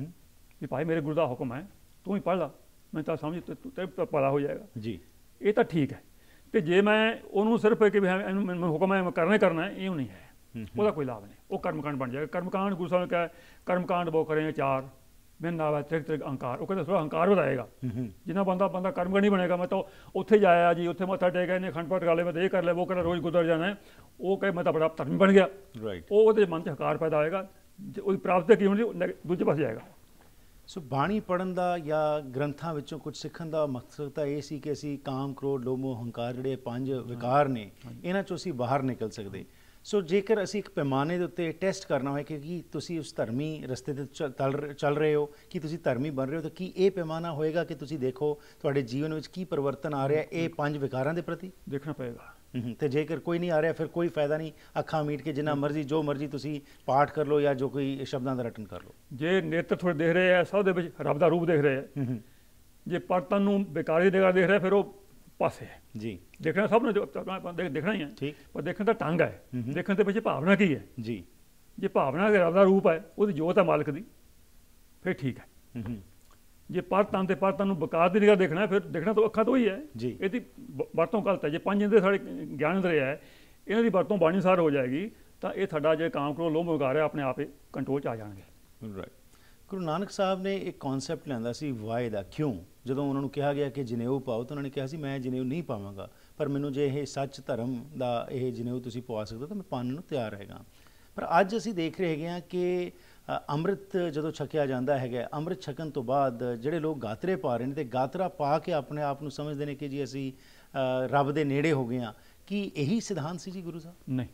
ਵੀ ਭਾਈ ਮੇਰੇ ਗੁਰੂ ਦਾ ਹੁਕਮ ਹੈ, ਤੂੰ ਹੀ ਪੜ੍ਹ ਲਾ, ਮੈਂ ਤਾਂ ਸਮਝ ਤੇ ਭਲਾ ਹੋ ਜਾਏਗਾ ਜੀ, ਇਹ ਤਾਂ ਠੀਕ ਹੈ। ਤੇ ਜੇ ਮੈਂ ਉਹਨੂੰ ਸਿਰਫ ਕਿ ਮੈਨੂੰ ਹੁਕਮ ਹੈ ਕਰਨਾ ਹੈ, ਇਹ ਨਹੀਂ ਹੈ, ਉਹਦਾ ਕੋਈ ਲਾਭ ਨਹੀਂ, ਉਹ ਕਰਮਕਾਂਡ ਬਣ ਜਾਏਗਾ। ਕਰਮਕਾਂਡ ਗੁਰੂ ਸਾਹਿਬ ਨੇ ਕਿਹਾ ਕਰਮਕਾਂਡ ਬਹੁ ਕਰੇ ਚਾਰ, ਮੈਨੂੰ ਨਾਲ ਹੈ ਤ੍ਰਿਕ ਅਹੰਕਾਰ, ਉਹ ਕਹਿੰਦਾ ਥੋੜ੍ਹਾ ਅਹੰਕਾਰ ਵਧਾਏਗਾ। ਜਿੰਨਾ ਬੰਦਾ ਕਰਮਕਾਂਡ ਨਹੀਂ ਬਣੇਗਾ, ਮੈਂ ਤਾਂ ਉੱਥੇ ਜਾਇਆ ਜੀ, ਉੱਥੇ ਮੱਥਾ ਟੇਕਿਆ, ਇਹਨੇ ਅਖੰਡ ਪਾਠ ਕਰ ਲਿਆ, ਮੈਂ ਤਾਂ ਇਹ ਕਰ ਲਿਆ, ਉਹ ਕਰ ਰੋਜ਼ ਗੁਰਦੁਆਰੇ ਜਾਣਾ ਹੈ, ਉਹ ਕਹੇ ਮੈਂ ਤਾਂ ਬੜਾ ਧਰਮੀ ਬਣ ਗਿਆ, ਉਹਦੇ ਮਨ 'ਚ ਹੰਕਾਰ ਪੈਦਾ ਹੋਏਗਾ, ਉਹਦੀ ਪ੍ਰਾਪਤੀ ਕੀ ਹੋਣੀ, ਦੂਜੇ ਪਾਸੇ ਜਾਏਗਾ। ਸੋ ਬਾਣੀ ਪੜ੍ਹਨ ਦਾ ਜਾਂ ਗ੍ਰੰਥਾਂ ਵਿੱਚੋਂ ਕੁਝ ਸਿੱਖਣ ਦਾ ਮਕਸਦ ਤਾਂ ਇਹ ਸੀ ਕਿ ਅਸੀਂ ਕਾਮ, ਕ੍ਰੋਧ, ਲੋਭ, ਮੋਹ, ਹੰਕਾਰ ਜਿਹੜੇ 5 ਵਿਕਾਰ ਨੇ, ਇਹਨਾਂ 'ਚੋਂ ਅਸੀਂ ਬਾਹਰ ਨਿਕਲ ਸਕਦੇ। ਸੋ ਜੇਕਰ ਅਸੀਂ ਇੱਕ ਪੈਮਾਨੇ ਦੇ ਉੱਤੇ ਟੈਸਟ ਕਰਨਾ ਹੋਏ ਕਿ ਕੀ ਤੁਸੀਂ ਉਸ ਧਰਮੀ ਰਸਤੇ 'ਤੇ ਚੱਲ ਰਹੇ ਹੋ, ਕੀ ਤੁਸੀਂ ਧਰਮੀ ਬਣ ਰਹੇ ਹੋ, ਤਾਂ ਕੀ ਇਹ ਪੈਮਾਨਾ ਹੋਏਗਾ ਕਿ ਤੁਸੀਂ ਦੇਖੋ ਤੁਹਾਡੇ ਜੀਵਨ ਵਿੱਚ ਕੀ ਪਰਿਵਰਤਨ ਆ ਰਿਹਾ ਇਹ 5 ਵਿਕਾਰਾਂ ਦੇ ਪ੍ਰਤੀ? ਦੇਖਣਾ ਪਏਗਾ। ਤੇ ਜੇਕਰ ਕੋਈ ਨਹੀਂ ਆ ਰਿਹਾ, ਫਿਰ ਕੋਈ ਫਾਇਦਾ ਨਹੀਂ ਅੱਖਾਂ ਮੀਟ ਕੇ ਜਿੰਨਾ ਮਰਜ਼ੀ ਜੋ ਮਰਜ਼ੀ ਤੁਸੀਂ ਪਾਠ ਕਰ ਲਓ ਜਾਂ ਜੋ ਕੋਈ ਸ਼ਬਦਾਂ ਦਾ ਰਟਨ ਕਰ ਲਓ। ਜੇ ਨੇਤਰ ਥੋੜ੍ਹੇ ਦੇਖ ਰਹੇ ਆ, ਸਭ ਦੇ ਵਿੱਚ ਰੱਬ ਦਾ ਰੂਪ ਦੇਖ ਰਹੇ ਆ। ਜੇ ਪਰਤਨ ਨੂੰ ਬੇਕਾਰੀ ਦੀ ਜਗ੍ਹਾ ਦੇਖ ਰਿਹਾ, ਫਿਰ ਉਹ ਪਾਸੇ ਹੈ ਜੀ। ਦੇਖਣਾ ਸਭ ਨੂੰ ਦੇਖਣਾ ਹੀ ਹੈ, ਠੀਕ, ਪਰ ਦੇਖਣ ਦਾ ਢੰਗ ਹੈ, ਦੇਖਣ ਦੇ ਪਿੱਛੇ ਭਾਵਨਾ ਕੀ ਹੈ ਜੀ। ਜੇ ਭਾਵਨਾ ਰੱਬ ਦਾ ਰੂਪ ਹੈ, ਉਹਦੀ ਜੋਤ ਹੈ ਮਾਲਕ ਦੀ, ਫਿਰ ਠੀਕ ਹੈ। ਜੇ ਪਰਤਨ ਤੇ ਪਰਤਨ ਨੂੰ ਬਕਾਰ ਦੀ ਨਿਗਾਹ ਦੇਖਣਾ, ਫਿਰ ਦੇਖਣਾ ਤਾਂ ਅੱਖਾਂ ਤੋਂ ਹੀ ਹੈ ਜੀ। ਇਹਦੀ ਵਰਤੋਂ ਗਲਤ ਹੈ। ਜੇ 5 ਇੰਦਰੀ ਸਾਡੇ ਗਿਆਨ ਇੰਦਰੀ ਹੈ, ਇਹਨਾਂ ਦੀ ਵਰਤੋਂ ਬਾਣੀ ਅਨੁਸਾਰ ਹੋ ਜਾਏਗੀ ਤਾਂ ਇਹ ਸਾਡਾ ਜੇ ਕਾਮ, ਕ੍ਰੋਧ, ਲੋਭ, ਮੋਹ ਹੈ ਆਪਣੇ ਆਪ ਹੀ ਕੰਟਰੋਲ 'ਚ ਆ ਜਾਣਗੇ। ਰਾਈਟ। ਗੁਰੂ ਨਾਨਕ ਸਾਹਿਬ ਨੇ ਇੱਕ ਕੌਨਸੈਪਟ ਲਿਆਂਦਾ ਸੀ ਵਾਏ ਦਾ, ਕਿਉਂ। ਜਦੋਂ ਉਹਨਾਂ ਨੂੰ ਕਿਹਾ ਗਿਆ ਕਿ ਜਨੇਊ ਪਾਓ, ਤਾਂ ਉਹਨਾਂ ਨੇ ਕਿਹਾ ਸੀ ਮੈਂ ਜਨੇਊ ਨਹੀਂ ਪਾਵਾਂਗਾ, ਪਰ ਮੈਨੂੰ ਜੇ ਇਹ ਸੱਚ ਧਰਮ ਦਾ ਇਹ ਜਨੇਊ ਤੁਸੀਂ ਪਵਾ ਸਕਦੇ ਹੋ ਤਾਂ ਮੈਂ ਪਾਉਣ ਨੂੰ ਤਿਆਰ ਹੈਗਾ। ਪਰ ਅੱਜ ਅਸੀਂ ਦੇਖ ਰਹੇ ਹੈਗੇ ਹਾਂ ਕਿ ਅੰਮ੍ਰਿਤ ਜਦੋਂ ਛਕਿਆ ਜਾਂਦਾ ਹੈਗਾ, ਅੰਮ੍ਰਿਤ ਛਕਣ ਤੋਂ ਬਾਅਦ ਜਿਹੜੇ ਲੋਕ ਗਾਤਰੇ ਪਾ ਰਹੇ ਨੇ ਤੇ ਗਾਤਰਾ ਪਾ ਕੇ ਆਪਣੇ ਆਪ ਨੂੰ ਸਮਝਦੇ ਨੇ ਕਿ ਜੀ ਅਸੀਂ ਰੱਬ ਦੇ ਨੇੜੇ ਹੋ ਗਏ ਹਾਂ। ਕੀ ਇਹੀ ਸਿਧਾਂਤ ਸੀ ਜੀ ਗੁਰੂ ਸਾਹਿਬ? ਨਹੀਂ,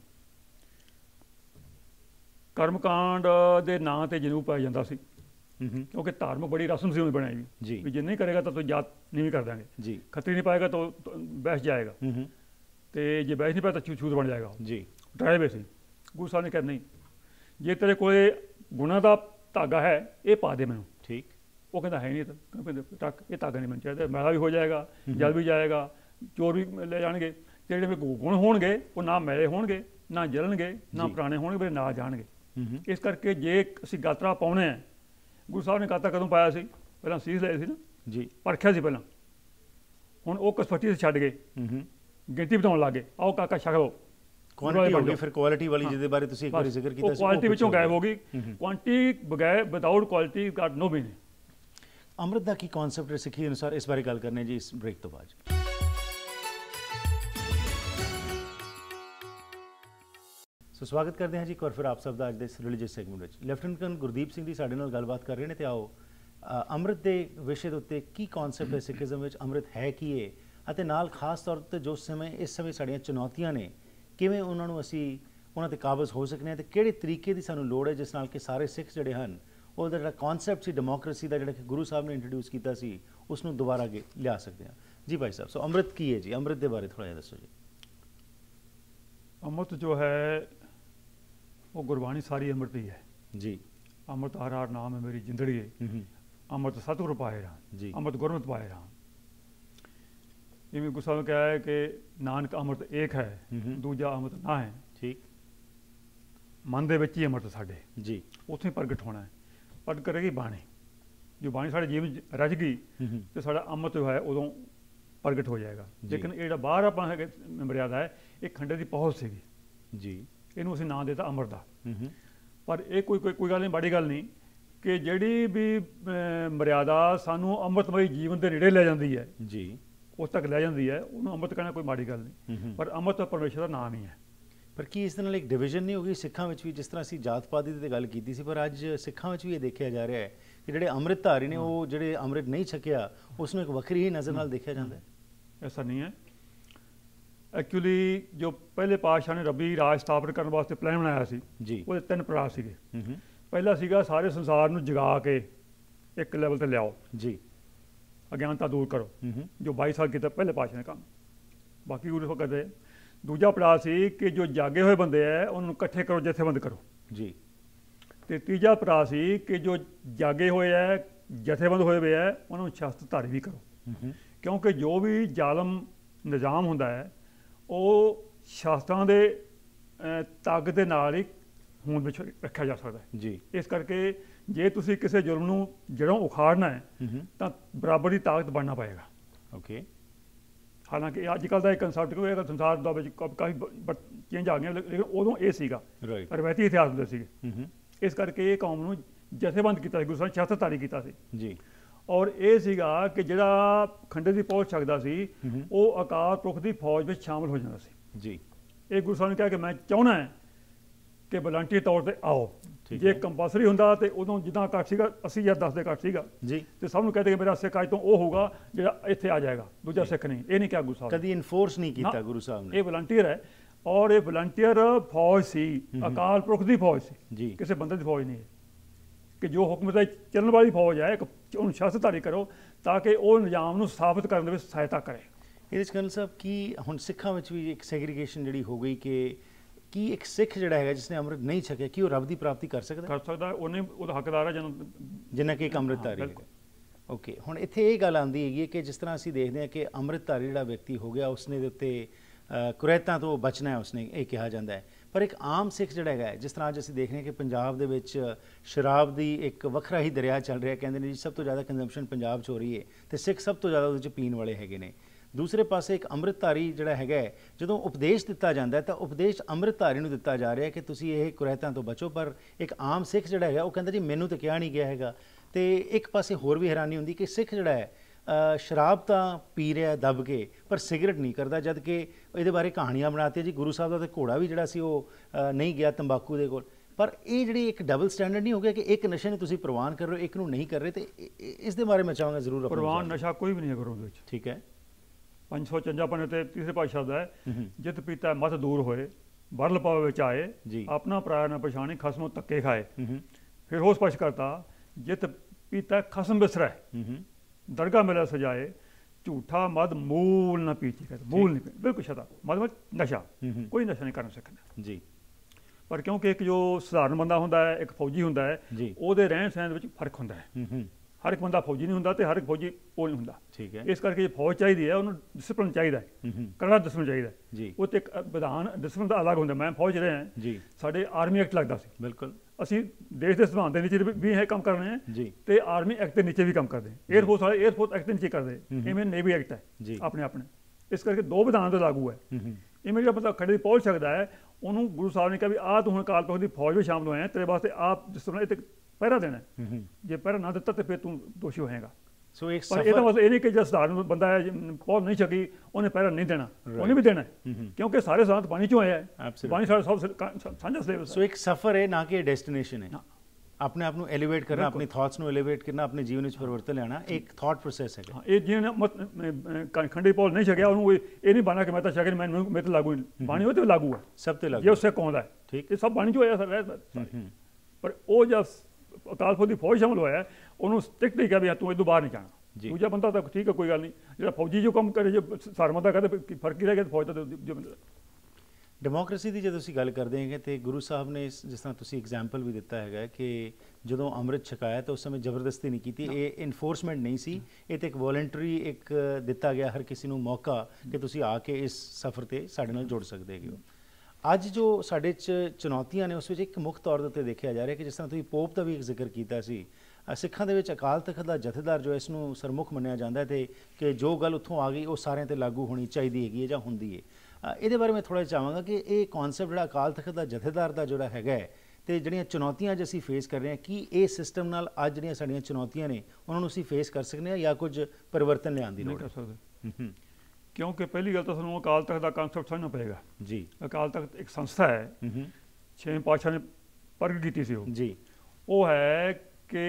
ਕਰਮਕਾਂਡ ਦੇ ਨਾਂ ਤੇ ਜਨੇਊ ਪਾਇਆ ਜਾਂਦਾ ਸੀ ਕਿਉਂਕਿ ਧਾਰਮਿਕ ਬੜੀ ਰਸਮ ਸੀ ਉਹਨੇ ਬਣਾਈ ਜੀ, ਵੀ ਜੇ ਨਹੀਂ ਕਰੇਗਾ ਤਾਂ ਤੂੰ ਜਾਤ ਨੀਵੀਂ ਕਰ ਦਾਂਗੇ ਜੀ, ਖੱਤਰੀ ਨਹੀਂ ਪਾਏਗਾ ਤਾਂ ਬੈਠ ਜਾਏਗਾ, ਤੇ ਜੇ ਬੈਠ ਨਹੀਂ ਪਾਇਆ ਤਾਂ ਛੂਤ ਬਣ ਜਾਏਗਾ ਜੀ, ਡਰਾਏ ਵੇ ਸੀ। ਗੁਰੂ ਸਾਹਿਬ ਨੇ ਕਿਹਾ ਨਹੀਂ, ਜੇ ਤੇਰੇ ਕੋਲੇ ਗੁਣਾਂ ਦਾ ਧਾਗਾ ਹੈ ਇਹ ਪਾ ਦੇ ਮੈਨੂੰ, ਠੀਕ। ਉਹ ਕਹਿੰਦਾ ਹੈ ਨਹੀਂ, ਤਾਂ ਕਹਿੰਦੇ ਟੱਕ ਇਹ ਧਾਗਾ ਨਹੀਂ ਮੈਨੂੰ ਚਾਹੀਦਾ, ਮੈਲਾ ਵੀ ਹੋ ਜਾਏਗਾ, ਜਲ ਵੀ ਜਾਏਗਾ, ਚੋਰ ਵੀ ਲੈ ਜਾਣਗੇ, ਜਿਹੜੇ ਮੇਰੇ ਗੁਣ ਹੋਣਗੇ ਉਹ ਨਾ ਮੈਲੇ ਹੋਣਗੇ, ਨਾ ਜਲਣਗੇ, ਨਾ ਪੁਰਾਣੇ ਹੋਣਗੇ, ਮੇਰੇ ਨਾਲ ਜਾਣਗੇ। ਇਸ ਕਰਕੇ ਜੇ ਅਸੀਂ ਗਾਤਰਾ ਪਾਉਣੇ ਆ, ਗੁਰੂ ਸਾਹਿਬ ਨੇ ਗਾਤਰਾ ਕਦੋਂ ਪਾਇਆ ਸੀ? ਪਹਿਲਾਂ ਸੀਸ ਲਏ ਸੀ ਨਾ ਜੀ, ਪਰਖਿਆ ਸੀ ਪਹਿਲਾਂ, ਹੁਣ ਉਹ ਕਸਪੱਟੀ ਛੱਡ ਗਏ, ਗਿਣਤੀ ਵਧਾਉਣ ਲੱਗੇ, ਆਓ ਕਾਕਾ ਛਕ ਲਓ, ਕੁਆਂਟੀਟੀ ਹੋ ਗਈ, ਫਿਰ ਕੁਆਲਿਟੀ ਵਾਲੀ ਜਿਹਦੇ ਬਾਰੇ ਤੁਸੀਂ ਇੱਕ ਵਾਰੀ ਜ਼ਿਕਰ ਕੀਤਾ ਸੀ, ਕੁਆਲਿਟੀ ਵਿੱਚੋਂ ਗਾਇਬ ਹੋ ਗਈ। ਕੁਆਂਟੀਟੀ ਬਗੈਰ without quality got no meaning. Amrit ਦਾ ਕੀ ਕਨਸੈਪਟ ਹੈ ਸਿੱਖੀ ਅਨੁਸਾਰ, ਇਸ ਬਾਰੇ ਗੱਲ ਕਰਨੇ ਜੀ ਇਸ ਬ੍ਰੇਕ ਤੋਂ ਬਾਅਦ। ਸੋ ਸਵਾਗਤ ਕਰਦੇ ਹਾਂ ਜੀ ਇੱਕ ਵਾਰ ਫਿਰ ਆਪ ਸਭ ਦਾ ਅੱਜ ਦੇ ਇਸ ਰਿਲੀਜੀਅਸ ਸੈਗਮੈਂਟ ਵਿੱਚ। ਲੈਫਟੀਨੈਂਟ ਕਰਨਲ ਗੁਰਦੀਪ ਸਿੰਘ ਜੀ ਸਾਡੇ ਨਾਲ ਗੱਲਬਾਤ ਕਰ ਰਹੇ ਨੇ, ਤੇ ਆਓ ਅੰਮ੍ਰਿਤ ਦੇ ਵਿਸ਼ੇ ਦੇ ਉੱਤੇ ਕੀ ਕਨਸੈਪਟ ਹੈ ਸਿੱਖੀਜ਼ਮ ਵਿੱਚ, ਅੰਮ੍ਰਿਤ ਹੈ ਕੀ ਹੈ, ਅਤੇ ਨਾਲ ਖਾਸ ਤੌਰ 'ਤੇ ਜੋ ਇਸ ਸਮੇਂ ਸਾਡੀਆਂ ਚੁਣੌਤੀਆਂ ਨੇ, ਕਿਵੇਂ ਉਹਨਾਂ ਨੂੰ ਅਸੀਂ ਉਹਨਾਂ 'ਤੇ ਕਾਬਜ਼ ਹੋ ਸਕਨੇ ਹਾਂ, ਅਤੇ ਕਿਹੜੇ ਤਰੀਕੇ ਦੀ ਸਾਨੂੰ ਲੋੜ ਹੈ ਜਿਸ ਨਾਲ ਕਿ ਸਾਰੇ ਸਿੱਖ ਜਿਹੜੇ ਹਨ ਉਹਦਾ ਜਿਹੜਾ ਕਨਸੈਪਟ ਸੀ ਡੈਮੋਕ੍ਰੇਸੀ ਦਾ, ਜਿਹੜਾ ਕਿ ਗੁਰੂ ਸਾਹਿਬ ਨੇ ਇੰਟਰੋਡਿਊਸ ਕੀਤਾ ਸੀ, ਉਸ ਨੂੰ ਦੁਬਾਰਾ ਅੱਗੇ ਲਿਆ ਸਕਦੇ ਹਾਂ। ਜੀ ਭਾਈ ਸਾਹਿਬ, ਸੋ ਅੰਮ੍ਰਿਤ ਕੀ ਹੈ ਜੀ, ਅੰਮ੍ਰਿਤ ਦੇ ਬਾਰੇ ਥੋੜ੍ਹਾ ਜਿਹਾ ਦੱਸੋ ਜੀ। ਅੰਮ੍ਰਿਤ ਜੋ ਹੈ ਉਹ ਗੁਰਬਾਣੀ ਸਾਰੀ ਅੰਮ੍ਰਿਤ ਹੀ ਹੈ ਜੀ। ਅੰਮ੍ਰਿਤ ਹਰ ਹਰ ਨਾਮ ਹੈ ਮੇਰੀ ਜ਼ਿੰਦੜੀ ਹੈ, ਅੰਮ੍ਰਿਤ ਸਤਿਗੁਰ ਪਾਏ ਰਾਮ ਜੀ, ਅੰਮ੍ਰਿਤ ਗੁਰਮਤਿ ਪਾਏ ਰਾਮ। ਜਿਵੇਂ ਗੁਰੂ ਸਾਹਿਬ ਨੇ ਕਿਹਾ ਹੈ ਕਿ ਨਾਨਕ ਅੰਮ੍ਰਿਤ ਏਕ ਹੈ, ਦੂਜਾ ਅੰਮ੍ਰਿਤ ਨਾ ਹੈ। ਠੀਕ, ਮਨ ਦੇ ਵਿੱਚ ਹੀ ਅੰਮ੍ਰਿਤ ਸਾਡੇ ਜੀ, ਉੱਥੇ ਪ੍ਰਗਟ ਹੋਣਾ ਹੈ। ਪ੍ਰਗਟ ਕਰੇਗੀ ਬਾਣੀ, ਜੋ ਬਾਣੀ ਸਾਡੇ ਜੀਵਨ ਰਚ ਗਈ ਤੇ ਸਾਡਾ ਅੰਮ੍ਰਿਤ ਜੋ ਹੈ ਉਦੋਂ ਪ੍ਰਗਟ ਹੋ ਜਾਏਗਾ। ਲੇਕਿਨ ਇਹ ਜਿਹੜਾ ਬਾਹਰ ਆਪਾਂ ਹੈਗੇ ਮਰਿਆਦਾ ਹੈ, ਇਹ ਖੰਡੇ ਦੀ ਪਹੁੰਚ ਸੀਗੀ ਜੀ, ਇਹਨੂੰ ਅਸੀਂ ਨਾਂ ਦਿੱਤਾ ਅੰਮ੍ਰਿਤ ਦਾ। ਪਰ ਇਹ ਕੋਈ ਗੱਲ ਨਹੀਂ, ਮਾੜੀ ਗੱਲ ਨਹੀਂ ਕਿ ਜਿਹੜੀ ਵੀ ਮਰਿਆਦਾ ਸਾਨੂੰ ਅੰਮ੍ਰਿਤਮਈ ਜੀਵਨ ਦੇ ਨੇੜੇ ਲੈ ਜਾਂਦੀ ਹੈ ਜੀ, ਉਸ ਤੱਕ ਲੈ ਜਾਂਦੀ ਹੈ, ਉਹਨੂੰ ਅੰਮ੍ਰਿਤ ਕਹਿਣਾ ਕੋਈ ਮਾੜੀ ਗੱਲ ਨਹੀਂ। ਪਰ ਅੰਮ੍ਰਿਤ ਪਰਮੇਸ਼ਰ ਦਾ ਨਾਮ ਹੀ ਹੈ। ਪਰ ਕੀ ਇਸ ਦੇ ਨਾਲ ਇੱਕ ਡਿਵੀਜ਼ਨ ਨਹੀਂ ਹੋ ਗਈ ਸਿੱਖਾਂ ਵਿੱਚ ਵੀ? ਜਿਸ ਤਰ੍ਹਾਂ ਅਸੀਂ ਜਾਤ ਪਾਤ ਦੀ ਤੇ ਗੱਲ ਕੀਤੀ ਸੀ, ਪਰ ਅੱਜ ਸਿੱਖਾਂ ਵਿੱਚ ਵੀ ਇਹ ਦੇਖਿਆ ਜਾ ਰਿਹਾ ਹੈ ਕਿ ਜਿਹੜੇ ਅੰਮ੍ਰਿਤਧਾਰੀ ਨੇ, ਉਹ ਜਿਹੜੇ ਅੰਮ੍ਰਿਤ ਨਹੀਂ ਛਕਿਆ ਉਸ ਨੂੰ ਇੱਕ ਵੱਖਰੀ ਹੀ ਨਜ਼ਰ ਨਾਲ ਦੇਖਿਆ ਜਾਂਦਾ ਹੈ। ਐਸਾ ਨਹੀਂ ਹੈ। ਐਕਚੁਅਲੀ ਜੋ ਪਹਿਲੇ ਪਾਤਸ਼ਾਹ ਨੇ ਰੱਬੀ ਰਾਜ ਸਥਾਪਿਤ ਕਰਨ ਵਾਸਤੇ ਪਲਾਨ ਬਣਾਇਆ ਸੀ ਜੀ, ਉਹਦੇ 3 ਪੜਾਅ ਸੀਗੇ। ਪਹਿਲਾ ਸੀਗਾ ਸਾਰੇ ਸੰਸਾਰ ਨੂੰ ਜਗਾ ਕੇ ਇੱਕ ਲੈਵਲ 'ਤੇ ਲਿਆਓ ਜੀ, ਅਗਿਆਨਤਾ ਦੂਰ ਕਰੋ, ਜੋ 22 ਸਾਲ ਕੀਤਾ ਪਹਿਲੇ ਪਾਤਸ਼ਾਹ ਨੇ ਕੰਮ, ਬਾਕੀ ਗੁਰੂ ਕਰਦੇ। ਦੂਜਾ ਪੜਾਅ ਸੀ ਕਿ ਜੋ ਜਾਗੇ ਹੋਏ ਬੰਦੇ ਹੈ ਉਹਨਾਂ ਨੂੰ ਇਕੱਠੇ ਕਰੋ, ਜਥੇਬੰਦ ਕਰੋ ਜੀ। ਤੇ ਤੀਜਾ ਪੜਾਅ ਸੀ ਕਿ ਜੋ ਜਾਗੇ ਹੋਏ ਹੈ, ਜਥੇਬੰਦ ਹੋਏ ਹੋਏ ਹੈ, ਉਹਨਾਂ ਨੂੰ ਸ਼ਸਤਰਧਾਰੀ ਵੀ ਕਰੋ, ਕਿਉਂਕਿ ਜੋ ਵੀ ਜ਼ਾਲਮ ਨਿਜ਼ਾਮ ਹੁੰਦਾ ਹੈ ਉਹ ਸ਼ਾਸਤਰਾਂ ਦੇ ਤਾਕਤ ਦੇ ਨਾਲ ਹੀ ਹੋਂਦ ਵਿੱਚ ਰੱਖਿਆ ਜਾ ਸਕਦਾ ਹੈ ਜੀ। ਇਸ ਕਰਕੇ ਜੇ ਤੁਸੀਂ ਕਿਸੇ ਜ਼ੁਲਮ ਨੂੰ ਜੜੋਂ ਉਖਾੜਨਾ ਹੈ ਤਾਂ ਬਰਾਬਰ ਦੀ ਤਾਕਤ ਬਣਨਾ ਪਏਗਾ। ਓਕੇ, ਹਾਲਾਂਕਿ ਅੱਜ ਕੱਲ੍ਹ ਦਾ ਇਹ ਕੰਸੈਪਟ ਹੋਏਗਾ ਸੰਸਾਰ ਦਾ ਵਿੱਚ ਕਾਫੀ ਚੇਂਜ ਆ ਗਏ, ਲੇਕਿਨ ਉਦੋਂ ਇਹ ਸੀਗਾ, ਰਵਾਇਤੀ ਇਤਿਹਾਸ ਹੁੰਦੇ ਸੀਗੇ। ਇਸ ਕਰਕੇ ਇਹ ਕੌਮ ਨੂੰ ਜਥੇਬੰਦ ਕੀਤਾ ਸੀ, ਗੁਰੂ ਸਾਹਿਬ ਨੇ ਸ਼ਸਤਰਧਾਰੀ ਕੀਤਾ ਸੀ ਜੀ। ਔਰ ਇਹ ਸੀਗਾ ਕਿ ਜਿਹੜਾ ਖੰਡੇ ਦੀ ਪਹੁੰਚ ਸਕਦਾ ਸੀ ਉਹ ਅਕਾਲ ਪੁਰਖ ਦੀ ਫੌਜ ਵਿੱਚ ਸ਼ਾਮਲ ਹੋ ਜਾਂਦਾ ਸੀ ਜੀ। ਇਹ ਗੁਰੂ ਸਾਹਿਬ ਨੇ ਕਿਹਾ ਕਿ ਮੈਂ ਚਾਹੁੰਦਾ ਹੈ ਕਿ ਵਲੰਟੀਅਰ ਤੌਰ 'ਤੇ ਆਓ। ਜੇ ਕੰਪਲਸਰੀ ਹੁੰਦਾ ਤੇ ਉਦੋਂ ਜਿੱਦਾਂ ਇਕੱਠ ਸੀਗਾ 80 ਜਾਂ 10 ਦੇ ਇਕੱਠ ਸੀਗਾ ਜੀ, ਤੇ ਸਭ ਨੂੰ ਕਹਿੰਦੇ ਕਿ ਮੇਰਾ ਸਿੱਖ ਅੱਜ ਤੋਂ ਉਹ ਹੋਊਗਾ ਜਿਹੜਾ ਇੱਥੇ ਆ ਜਾਏਗਾ, ਦੂਜਾ ਸਿੱਖ ਨਹੀਂ। ਇਹ ਨਹੀਂ ਕਿਹਾ ਗੁਰੂ ਸਾਹਿਬ ਨੇ, ਕਦੀ ਇਨਫੋਰਸ ਨਹੀਂ ਕੀਤਾ ਗੁਰੂ ਸਾਹਿਬ ਨੇ। ਇਹ ਵਲੰਟੀਅਰ ਹੈ, ਔਰ ਇਹ ਵਲੰਟੀਅਰ ਫੌਜ ਸੀ, ਅਕਾਲ ਪੁਰਖ ਦੀ ਫੌਜ ਸੀ ਜੀ, ਕਿਸੇ ਬੰਦੇ ਦੀ ਫੌਜ ਨਹੀਂ ਹੈ ਕਿ ਜੋ ਹੁਕਮ ਤੇ ਚੱਲਣ ਵਾਲੀ ਫੌਜ ਹੈ, ਉਹਨੂੰ ਸ਼ਸਤਰਧਾਰੀ ਕਰੋ ਤਾਂ ਕਿ ਉਹ ਨਿਜ਼ਾਮ ਨੂੰ ਸਥਾਪਿਤ ਕਰਨ ਦੇ ਵਿੱਚ ਸਹਾਇਤਾ ਕਰੇ। ਇਹਦੇ 'ਚ ਕਰਨਲ ਸਾਹਿਬ ਕੀ ਹੁਣ ਸਿੱਖਾਂ ਵਿੱਚ ਵੀ ਇੱਕ ਸੈਗਰੀਗੇਸ਼ਨ ਜਿਹੜੀ ਹੋ ਗਈ ਕਿ ਕੀ ਇੱਕ ਸਿੱਖ ਜਿਹੜਾ ਹੈਗਾ ਜਿਸਨੇ ਅੰਮ੍ਰਿਤ ਨਹੀਂ ਛਕਿਆ, ਕੀ ਉਹ ਰੱਬ ਦੀ ਪ੍ਰਾਪਤੀ ਕਰ ਸਕਦਾ? ਉਹਨੇ ਉਹਦਾ ਹੱਕਦਾਰ ਹੈ ਜਿੰਨਾ ਕਿ ਇੱਕ ਅੰਮ੍ਰਿਤਧਾਰੀ ਹੈ। ਓਕੇ, ਹੁਣ ਇੱਥੇ ਇਹ ਗੱਲ ਆਉਂਦੀ ਹੈਗੀ ਕਿ ਜਿਸ ਤਰ੍ਹਾਂ ਅਸੀਂ ਦੇਖਦੇ ਹਾਂ ਕਿ ਅੰਮ੍ਰਿਤਧਾਰੀ ਜਿਹੜਾ ਵਿਅਕਤੀ ਹੋ ਗਿਆ ਉਸਨੇ ਦੇ ਉੱਤੇ ਕੁਰੈਤਾਂ ਤੋਂ ਬਚਣਾ ਹੈ, ਉਸਨੇ ਇਹ ਕਿਹਾ ਜਾਂਦਾ ਹੈ। ਪਰ ਇੱਕ ਆਮ ਸਿੱਖ ਜਿਹੜਾ ਹੈਗਾ, ਜਿਸ ਤਰ੍ਹਾਂ ਅੱਜ ਅਸੀਂ ਦੇਖ ਰਹੇ ਹਾਂ ਕਿ ਪੰਜਾਬ ਦੇ ਵਿੱਚ ਸ਼ਰਾਬ ਦੀ ਇੱਕ ਵੱਖਰਾ ਹੀ ਦਰਿਆ ਚੱਲ ਰਿਹਾ, ਕਹਿੰਦੇ ਨੇ ਜੀ ਸਭ ਤੋਂ ਜ਼ਿਆਦਾ ਕੰਜ਼ੰਪਸ਼ਨ ਪੰਜਾਬ 'ਚ ਹੋ ਰਹੀ ਹੈ ਅਤੇ ਸਿੱਖ ਸਭ ਤੋਂ ਜ਼ਿਆਦਾ ਉਹਦੇ 'ਚ ਪੀਣ ਵਾਲੇ ਹੈਗੇ ਨੇ। ਦੂਸਰੇ ਪਾਸੇ ਇੱਕ ਅੰਮ੍ਰਿਤਧਾਰੀ ਜਿਹੜਾ ਹੈਗਾ, ਜਦੋਂ ਉਪਦੇਸ਼ ਦਿੱਤਾ ਜਾਂਦਾ ਤਾਂ ਉਪਦੇਸ਼ ਅੰਮ੍ਰਿਤਧਾਰੀ ਨੂੰ ਦਿੱਤਾ ਜਾ ਰਿਹਾ ਕਿ ਤੁਸੀਂ ਇਹ ਕੁਰੈਤਾਂ ਤੋਂ ਬਚੋ, ਪਰ ਇੱਕ ਆਮ ਸਿੱਖ ਜਿਹੜਾ ਹੈਗਾ ਉਹ ਕਹਿੰਦਾ ਜੀ ਮੈਨੂੰ ਤਾਂ ਕਿਹਾ ਨਹੀਂ ਗਿਆ ਹੈਗਾ। ਅਤੇ ਇੱਕ ਪਾਸੇ ਹੋਰ ਵੀ ਹੈਰਾਨੀ ਹੁੰਦੀ ਕਿ ਸਿੱਖ ਜਿਹੜਾ ਹੈ ਸ਼ਰਾਬ ਤਾਂ ਪੀ ਰਿਹਾ ਦੱਬ ਕੇ, ਪਰ ਸਿਗਰਟ ਨਹੀਂ ਕਰਦਾ, ਜਦ ਕਿ ਇਹਦੇ ਬਾਰੇ ਕਹਾਣੀਆਂ ਬਣਾਤੀਆਂ ਜੀ। ਗੁਰੂ ਸਾਹਿਬ ਦਾ ਤਾਂ ਘੋੜਾ ਵੀ ਜਿਹੜਾ ਸੀ ਉਹ ਨਹੀਂ ਗਿਆ ਤੰਬਾਕੂ ਦੇ ਕੋਲ। ਪਰ ਇਹ ਜਿਹੜੀ ਇੱਕ ਡਬਲ ਸਟੈਂਡਰਡ ਨਹੀਂ ਹੋ ਗਿਆ ਕਿ ਇੱਕ ਨਸ਼ੇ ਨੂੰ ਤੁਸੀਂ ਪ੍ਰਵਾਨ ਕਰ ਰਹੇ ਹੋ, ਇੱਕ ਨੂੰ ਨਹੀਂ ਕਰ ਰਹੇ? ਤੇ ਇਸ ਦੇ ਬਾਰੇ ਮੈਂ ਚਾਹਾਂਗਾ ਜ਼ਰੂਰ। ਪ੍ਰਵਾਨ ਨਸ਼ਾ ਕੋਈ ਵੀ ਨਹੀਂ ਹੈ ਗੁਰੂ ਦੇ ਵਿੱਚ, ਠੀਕ ਹੈ। 554 ਪੰਨੇ ਤੇ ਤੀਸਰੇ ਪਾਤਸ਼ਾਹ ਦਾ ਹੈ, ਜਿਤ ਪੀਤਾ ਮਤ ਦੂਰ ਹੋਏ, ਬਰਲ ਪਾਵੇ ਵਿੱਚ ਆਏ, ਆਪਣਾ ਪਰਾਇਆ ਨਾ ਪਛਾਣੇ, ਖਸਮੋਂ ਧੱਕੇ ਖਾਏ। ਫਿਰ ਹੋਰ ਸਪਸ਼ਟ ਕਰਤਾ, ਜਿਤ ਪੀਤਾ ਖਸਮ ਬਿਸਰੈ, ਦਰਗਾਹ ਮਿਲਿਆ ਸਜਾਏ, ਝੂਠਾ ਮਦ ਮੂਲ ਨਾ ਪੀਤੀ। ਮੂਲ ਨਹੀਂ, ਬਿਲਕੁਲ ਸ਼ਤਾ ਮਦ ਨਸ਼ਾ, ਕੋਈ ਨਸ਼ਾ ਨਹੀਂ ਕਰਨਾ ਸਿੱਖਣਾ ਜੀ। ਪਰ ਕਿਉਂਕਿ ਇੱਕ ਜੋ ਸਧਾਰਨ ਬੰਦਾ ਹੁੰਦਾ ਹੈ, ਇੱਕ ਫੌਜੀ ਹੁੰਦਾ ਹੈ, ਉਹਦੇ ਰਹਿਣ ਸਹਿਣ ਵਿੱਚ ਫਰਕ ਹੁੰਦਾ ਹੈ। ਹਰ ਇੱਕ ਬੰਦਾ ਫੌਜੀ ਨਹੀਂ ਹੁੰਦਾ ਤੇ ਹਰ ਇੱਕ ਫੌਜੀ ਉਹ ਨਹੀਂ ਹੁੰਦਾ, ਠੀਕ ਹੈ। ਇਸ ਕਰਕੇ ਜੇ ਫੌਜ ਚਾਹੀਦੀ ਹੈ ਉਹਨੂੰ ਡਿਸਪਲਿਨ ਚਾਹੀਦਾ ਹੈ, ਕੜਾ ਡਿਸਪਲਿਨ ਚਾਹੀਦਾ ਜੀ। ਉਹ ਤੇ ਇੱਕ ਵਿਧਾਨ ਡਿਸਪਲਿਨ ਦਾ ਅਲੱਗ ਹੁੰਦਾ। ਮੈਂ ਫੌਜ ਰਿਹਾ ਜੀ, ਸਾਡੇ ਆਰਮੀ ਐਕਟ ਲੱਗਦਾ ਸੀ, ਬਿਲਕੁਲ ਅਸੀਂ ਦੇਸ਼ ਦੇ ਸੰਵਿਧਾਨ ਦੇ ਨੀਚੇ ਵੀ ਇਹ ਕੰਮ ਕਰ ਰਹੇ ਹਾਂ ਜੀ, ਤੇ ਆਰਮੀ ਐਕਟ ਦੇ ਨੀਚੇ ਵੀ ਕੰਮ ਕਰਦੇ, 에ਅਰਫੋਰਸ ਵਾਲੇ 에ਅਰਫੋਰਸ ਐਕਟ ਦੇ ਨੀਚੇ ਕਰਦੇ, ਇਵੇਂ ਨੇਵੀ ਐਕਟ ਹੈ ਆਪਣੇ ਆਪਣੇ। ਇਸ ਕਰਕੇ ਦੋ ਵਿਧਾਨ ਤੇ ਲਾਗੂ ਹੈ। ਇਵੇਂ ਜਿਹੜਾ ਬੰਦਾ ਖੜੇ ਦੀ ਪਹੁੰਚ ਸਕਦਾ ਹੈ, ਉਹਨੂੰ ਗੁਰੂ ਸਾਹਿਬ ਨੇ ਕਿਹਾ ਵੀ ਆਹ ਤੂੰ ਹੁਣ ਅਕਾਲ ਤਖ਼ਤ ਦੀ ਫੌਜ ਵਿੱਚ ਸ਼ਾਮਲ ਹੋਇਆ, ਤੇਰੇ ਵਾਸਤੇ ਆਪ ਜਿਸ ਤਰ੍ਹਾਂ ਇਹ ਪਹਿਰਾ ਦੇਣਾ, ਜੇ ਪਹਿਰਾ ਨਾ ਦਿੱਤਾ ਤੇ ਫਿਰ ਤੂੰ ਦੋਸ਼ੀ ਹੋਏਗਾ। ਸੋ ਇੱਕ ਪਰ ਇਹਦਾ ਮਤਲਬ ਇਹ ਨਹੀਂ ਕਿ ਜੇ ਸਧਾਰਨ ਬੰਦਾ ਹੈ ਪਹੁੰਚ ਨਹੀਂ ਸਕੀ ਉਹਨੇ ਪਹਿਰਾ ਨਹੀਂ ਦੇਣਾ, ਉਹਨੇ ਵੀ ਦੇਣਾ, ਕਿਉਂਕਿ ਸਾਰੇ ਸਾਥ ਪਾਣੀ ਚੋਂ ਆਇਆ ਹੈ, ਪਾਣੀ ਸਾਡਾ ਸਭ ਸਾਂਝਾ ਸਿਲੇਬਸ। ਸੋ ਇੱਕ ਸਫ਼ਰ ਹੈ, ਨਾ ਕਿ ਡੈਸਟੀਨੇਸ਼ਨ ਹੈ। ਆਪਣੇ ਆਪ ਨੂੰ ਐਲੀਵੇਟ ਕਰਨਾ, ਆਪਣੀ ਥਾਟਸ ਨੂੰ ਐਲੀਵੇਟ ਕਰਨਾ, ਆਪਣੇ ਜੀਵਨ ਵਿੱਚ ਪਰਿਵਰਤਨ ਲਿਆਣਾ ਇੱਕ ਥਾਟ ਪ੍ਰੋਸੈਸ ਹੈ। ਇਹ ਜਿਹਨੇ ਖੰਡੀ ਪੌਲ ਨਹੀਂ ਛਕਿਆ ਉਹਨੂੰ ਇਹ ਨਹੀਂ ਬਣਾ ਕਿ ਮੈਂ ਤਾਂ ਛਕਿਆ ਮੈਨੂੰ ਮੇਰੇ ਤੇ ਲਾਗੂ ਨਹੀਂ, ਬਾਣੀ ਉਹ ਤੇ ਲਾਗੂ ਹੈ, ਸਭ ਤੇ ਲਾਗੂ ਜੇ ਉਸੇ ਕੌਂਦਾ ਹੈ। ਠੀਕ, ਇਹ ਸਭ ਬਾਣੀ ਚੋਂ ਆਇਆ ਸਰ। ਪਰ ਉਹ ਜਦ ਅਕਾਲ ਫੌਜ ਦੀ ਫੌਜ ਸ਼ਾਮਲ ਹੋਇਆ ਉਹਨੂੰ ਸਟ੍ਰਿਕਟਲੀ ਕਿਹਾ ਵੀ ਤੂੰ ਇਹ ਤੋਂ ਬਾਹਰ ਨਹੀਂ ਜਾਣਾ। ਦੂਜਾ ਬੰਦਾ ਤਾਂ ਠੀਕ ਹੈ, ਕੋਈ ਗੱਲ ਨਹੀਂ, ਜਿਹੜਾ ਫੌਜੀ ਜੋ ਕੰਮ ਕਰੇ, ਜੇ ਸਰਮਾ ਦਾ ਕਹਿੰਦੇ ਫਰਕ ਹੀ ਰਹਿ ਗਿਆ ਫੌਜ ਦਾ ਜੋ ਬੰਦਾ। ਡੈਮੋਕ੍ਰੇਸੀ ਦੀ ਜਦੋਂ ਅਸੀਂ ਗੱਲ ਕਰਦੇ ਹੈਗੇ ਤੇ ਗੁਰੂ ਸਾਹਿਬ ਨੇ ਜਿਸ ਤਰ੍ਹਾਂ ਤੁਸੀਂ ਐਗਜ਼ਾਮਪਲ ਵੀ ਦਿੱਤਾ ਹੈਗਾ ਕਿ ਜਦੋਂ ਅੰਮ੍ਰਿਤ ਛਕਾਇਆ ਤਾਂ ਉਸ ਸਮੇਂ ਜ਼ਬਰਦਸਤੀ ਨਹੀਂ ਕੀਤੀ, ਇਹ ਇਨਫੋਰਸਮੈਂਟ ਨਹੀਂ ਸੀ, ਇਹ ਤਾਂ ਇੱਕ ਵੋਲੰਟਰੀ ਇੱਕ ਦਿੱਤਾ ਗਿਆ ਹਰ ਕਿਸੇ ਨੂੰ ਮੌਕਾ ਕਿ ਤੁਸੀਂ ਆ ਕੇ ਇਸ ਸਫ਼ਰ 'ਤੇ ਸਾਡੇ ਨਾਲ ਜੁੜ ਸਕਦੇ ਹੈਗੇ ਹੋ। ਅੱਜ ਜੋ ਸਾਡੇ 'ਚ ਚੁਣੌਤੀਆਂ ਨੇ ਉਸ ਵਿੱਚ ਇੱਕ ਮੁੱਖ ਤੌਰ ਦੇ ਉੱਤੇ ਦੇਖਿਆ ਜਾ ਰਿਹਾ ਕਿ ਜਿਸ ਤਰ੍ਹਾਂ ਤੁਸੀਂ ਪੋਪ ਦਾ ਵੀ ਇੱਕ ਜ਼ਿਕਰ ਕੀਤਾ ਸੀ, ਸਿੱਖਾਂ ਦੇ ਵਿੱਚ ਅਕਾਲ ਤਖ਼ਤ ਦਾ ਜਥੇਦਾਰ ਜੋ ਇਸ ਨੂੰ ਸਰਮੁਖ ਮੰਨਿਆ ਜਾਂਦਾ ਤੇ ਕਿ ਜੋ ਗੱਲ ਉੱਥੋਂ ਆ ਗਈ ਉਹ ਸਾਰਿਆਂ 'ਤੇ ਲਾਗੂ ਹੋਣੀ ਚਾਹੀਦੀ ਹੈਗੀ ਹੈ ਜਾਂ ਹੁੰਦੀ ਹੈ। ਇਹਦੇ ਬਾਰੇ ਮੈਂ ਥੋੜ੍ਹਾ ਜਿਹਾ ਚਾਹਾਂਗਾ ਕਿ ਇਹ ਕੌਨਸੈਪਟ ਜਿਹੜਾ ਅਕਾਲ ਤਖ਼ਤ ਦਾ ਜਥੇਦਾਰ ਦਾ ਜਿਹੜਾ ਹੈਗਾ ਅਤੇ ਜਿਹੜੀਆਂ ਚੁਣੌਤੀਆਂ ਅੱਜ ਅਸੀਂ ਫੇਸ ਕਰ ਰਹੇ ਹਾਂ, ਕੀ ਇਹ ਸਿਸਟਮ ਨਾਲ ਅੱਜ ਜਿਹੜੀਆਂ ਸਾਡੀਆਂ ਚੁਣੌਤੀਆਂ ਨੇ ਉਹਨਾਂ ਨੂੰ ਅਸੀਂ ਫੇਸ ਕਰ ਸਕਦੇ ਹਾਂ ਜਾਂ ਕੁਝ ਪਰਿਵਰਤਨ ਲਿਆਉਣ ਦੀ ਲੋੜ ਹੈ? ਕਿਉਂਕਿ ਪਹਿਲੀ ਗੱਲ ਤਾਂ ਸਾਨੂੰ ਅਕਾਲ ਤਖ਼ਤ ਦਾ ਕਨਸੈਪਟ ਸਮਝਣਾ ਪਏਗਾ ਜੀ। ਅਕਾਲ ਤਖ਼ਤ ਇੱਕ ਸੰਸਥਾ ਹੈ, 6ਵੇਂ ਪਾਤਸ਼ਾਹ ਨੇ ਪ੍ਰਗਟ ਕੀਤੀ ਸੀ ਉਹ ਜੀ। ਉਹ ਹੈ ਕਿ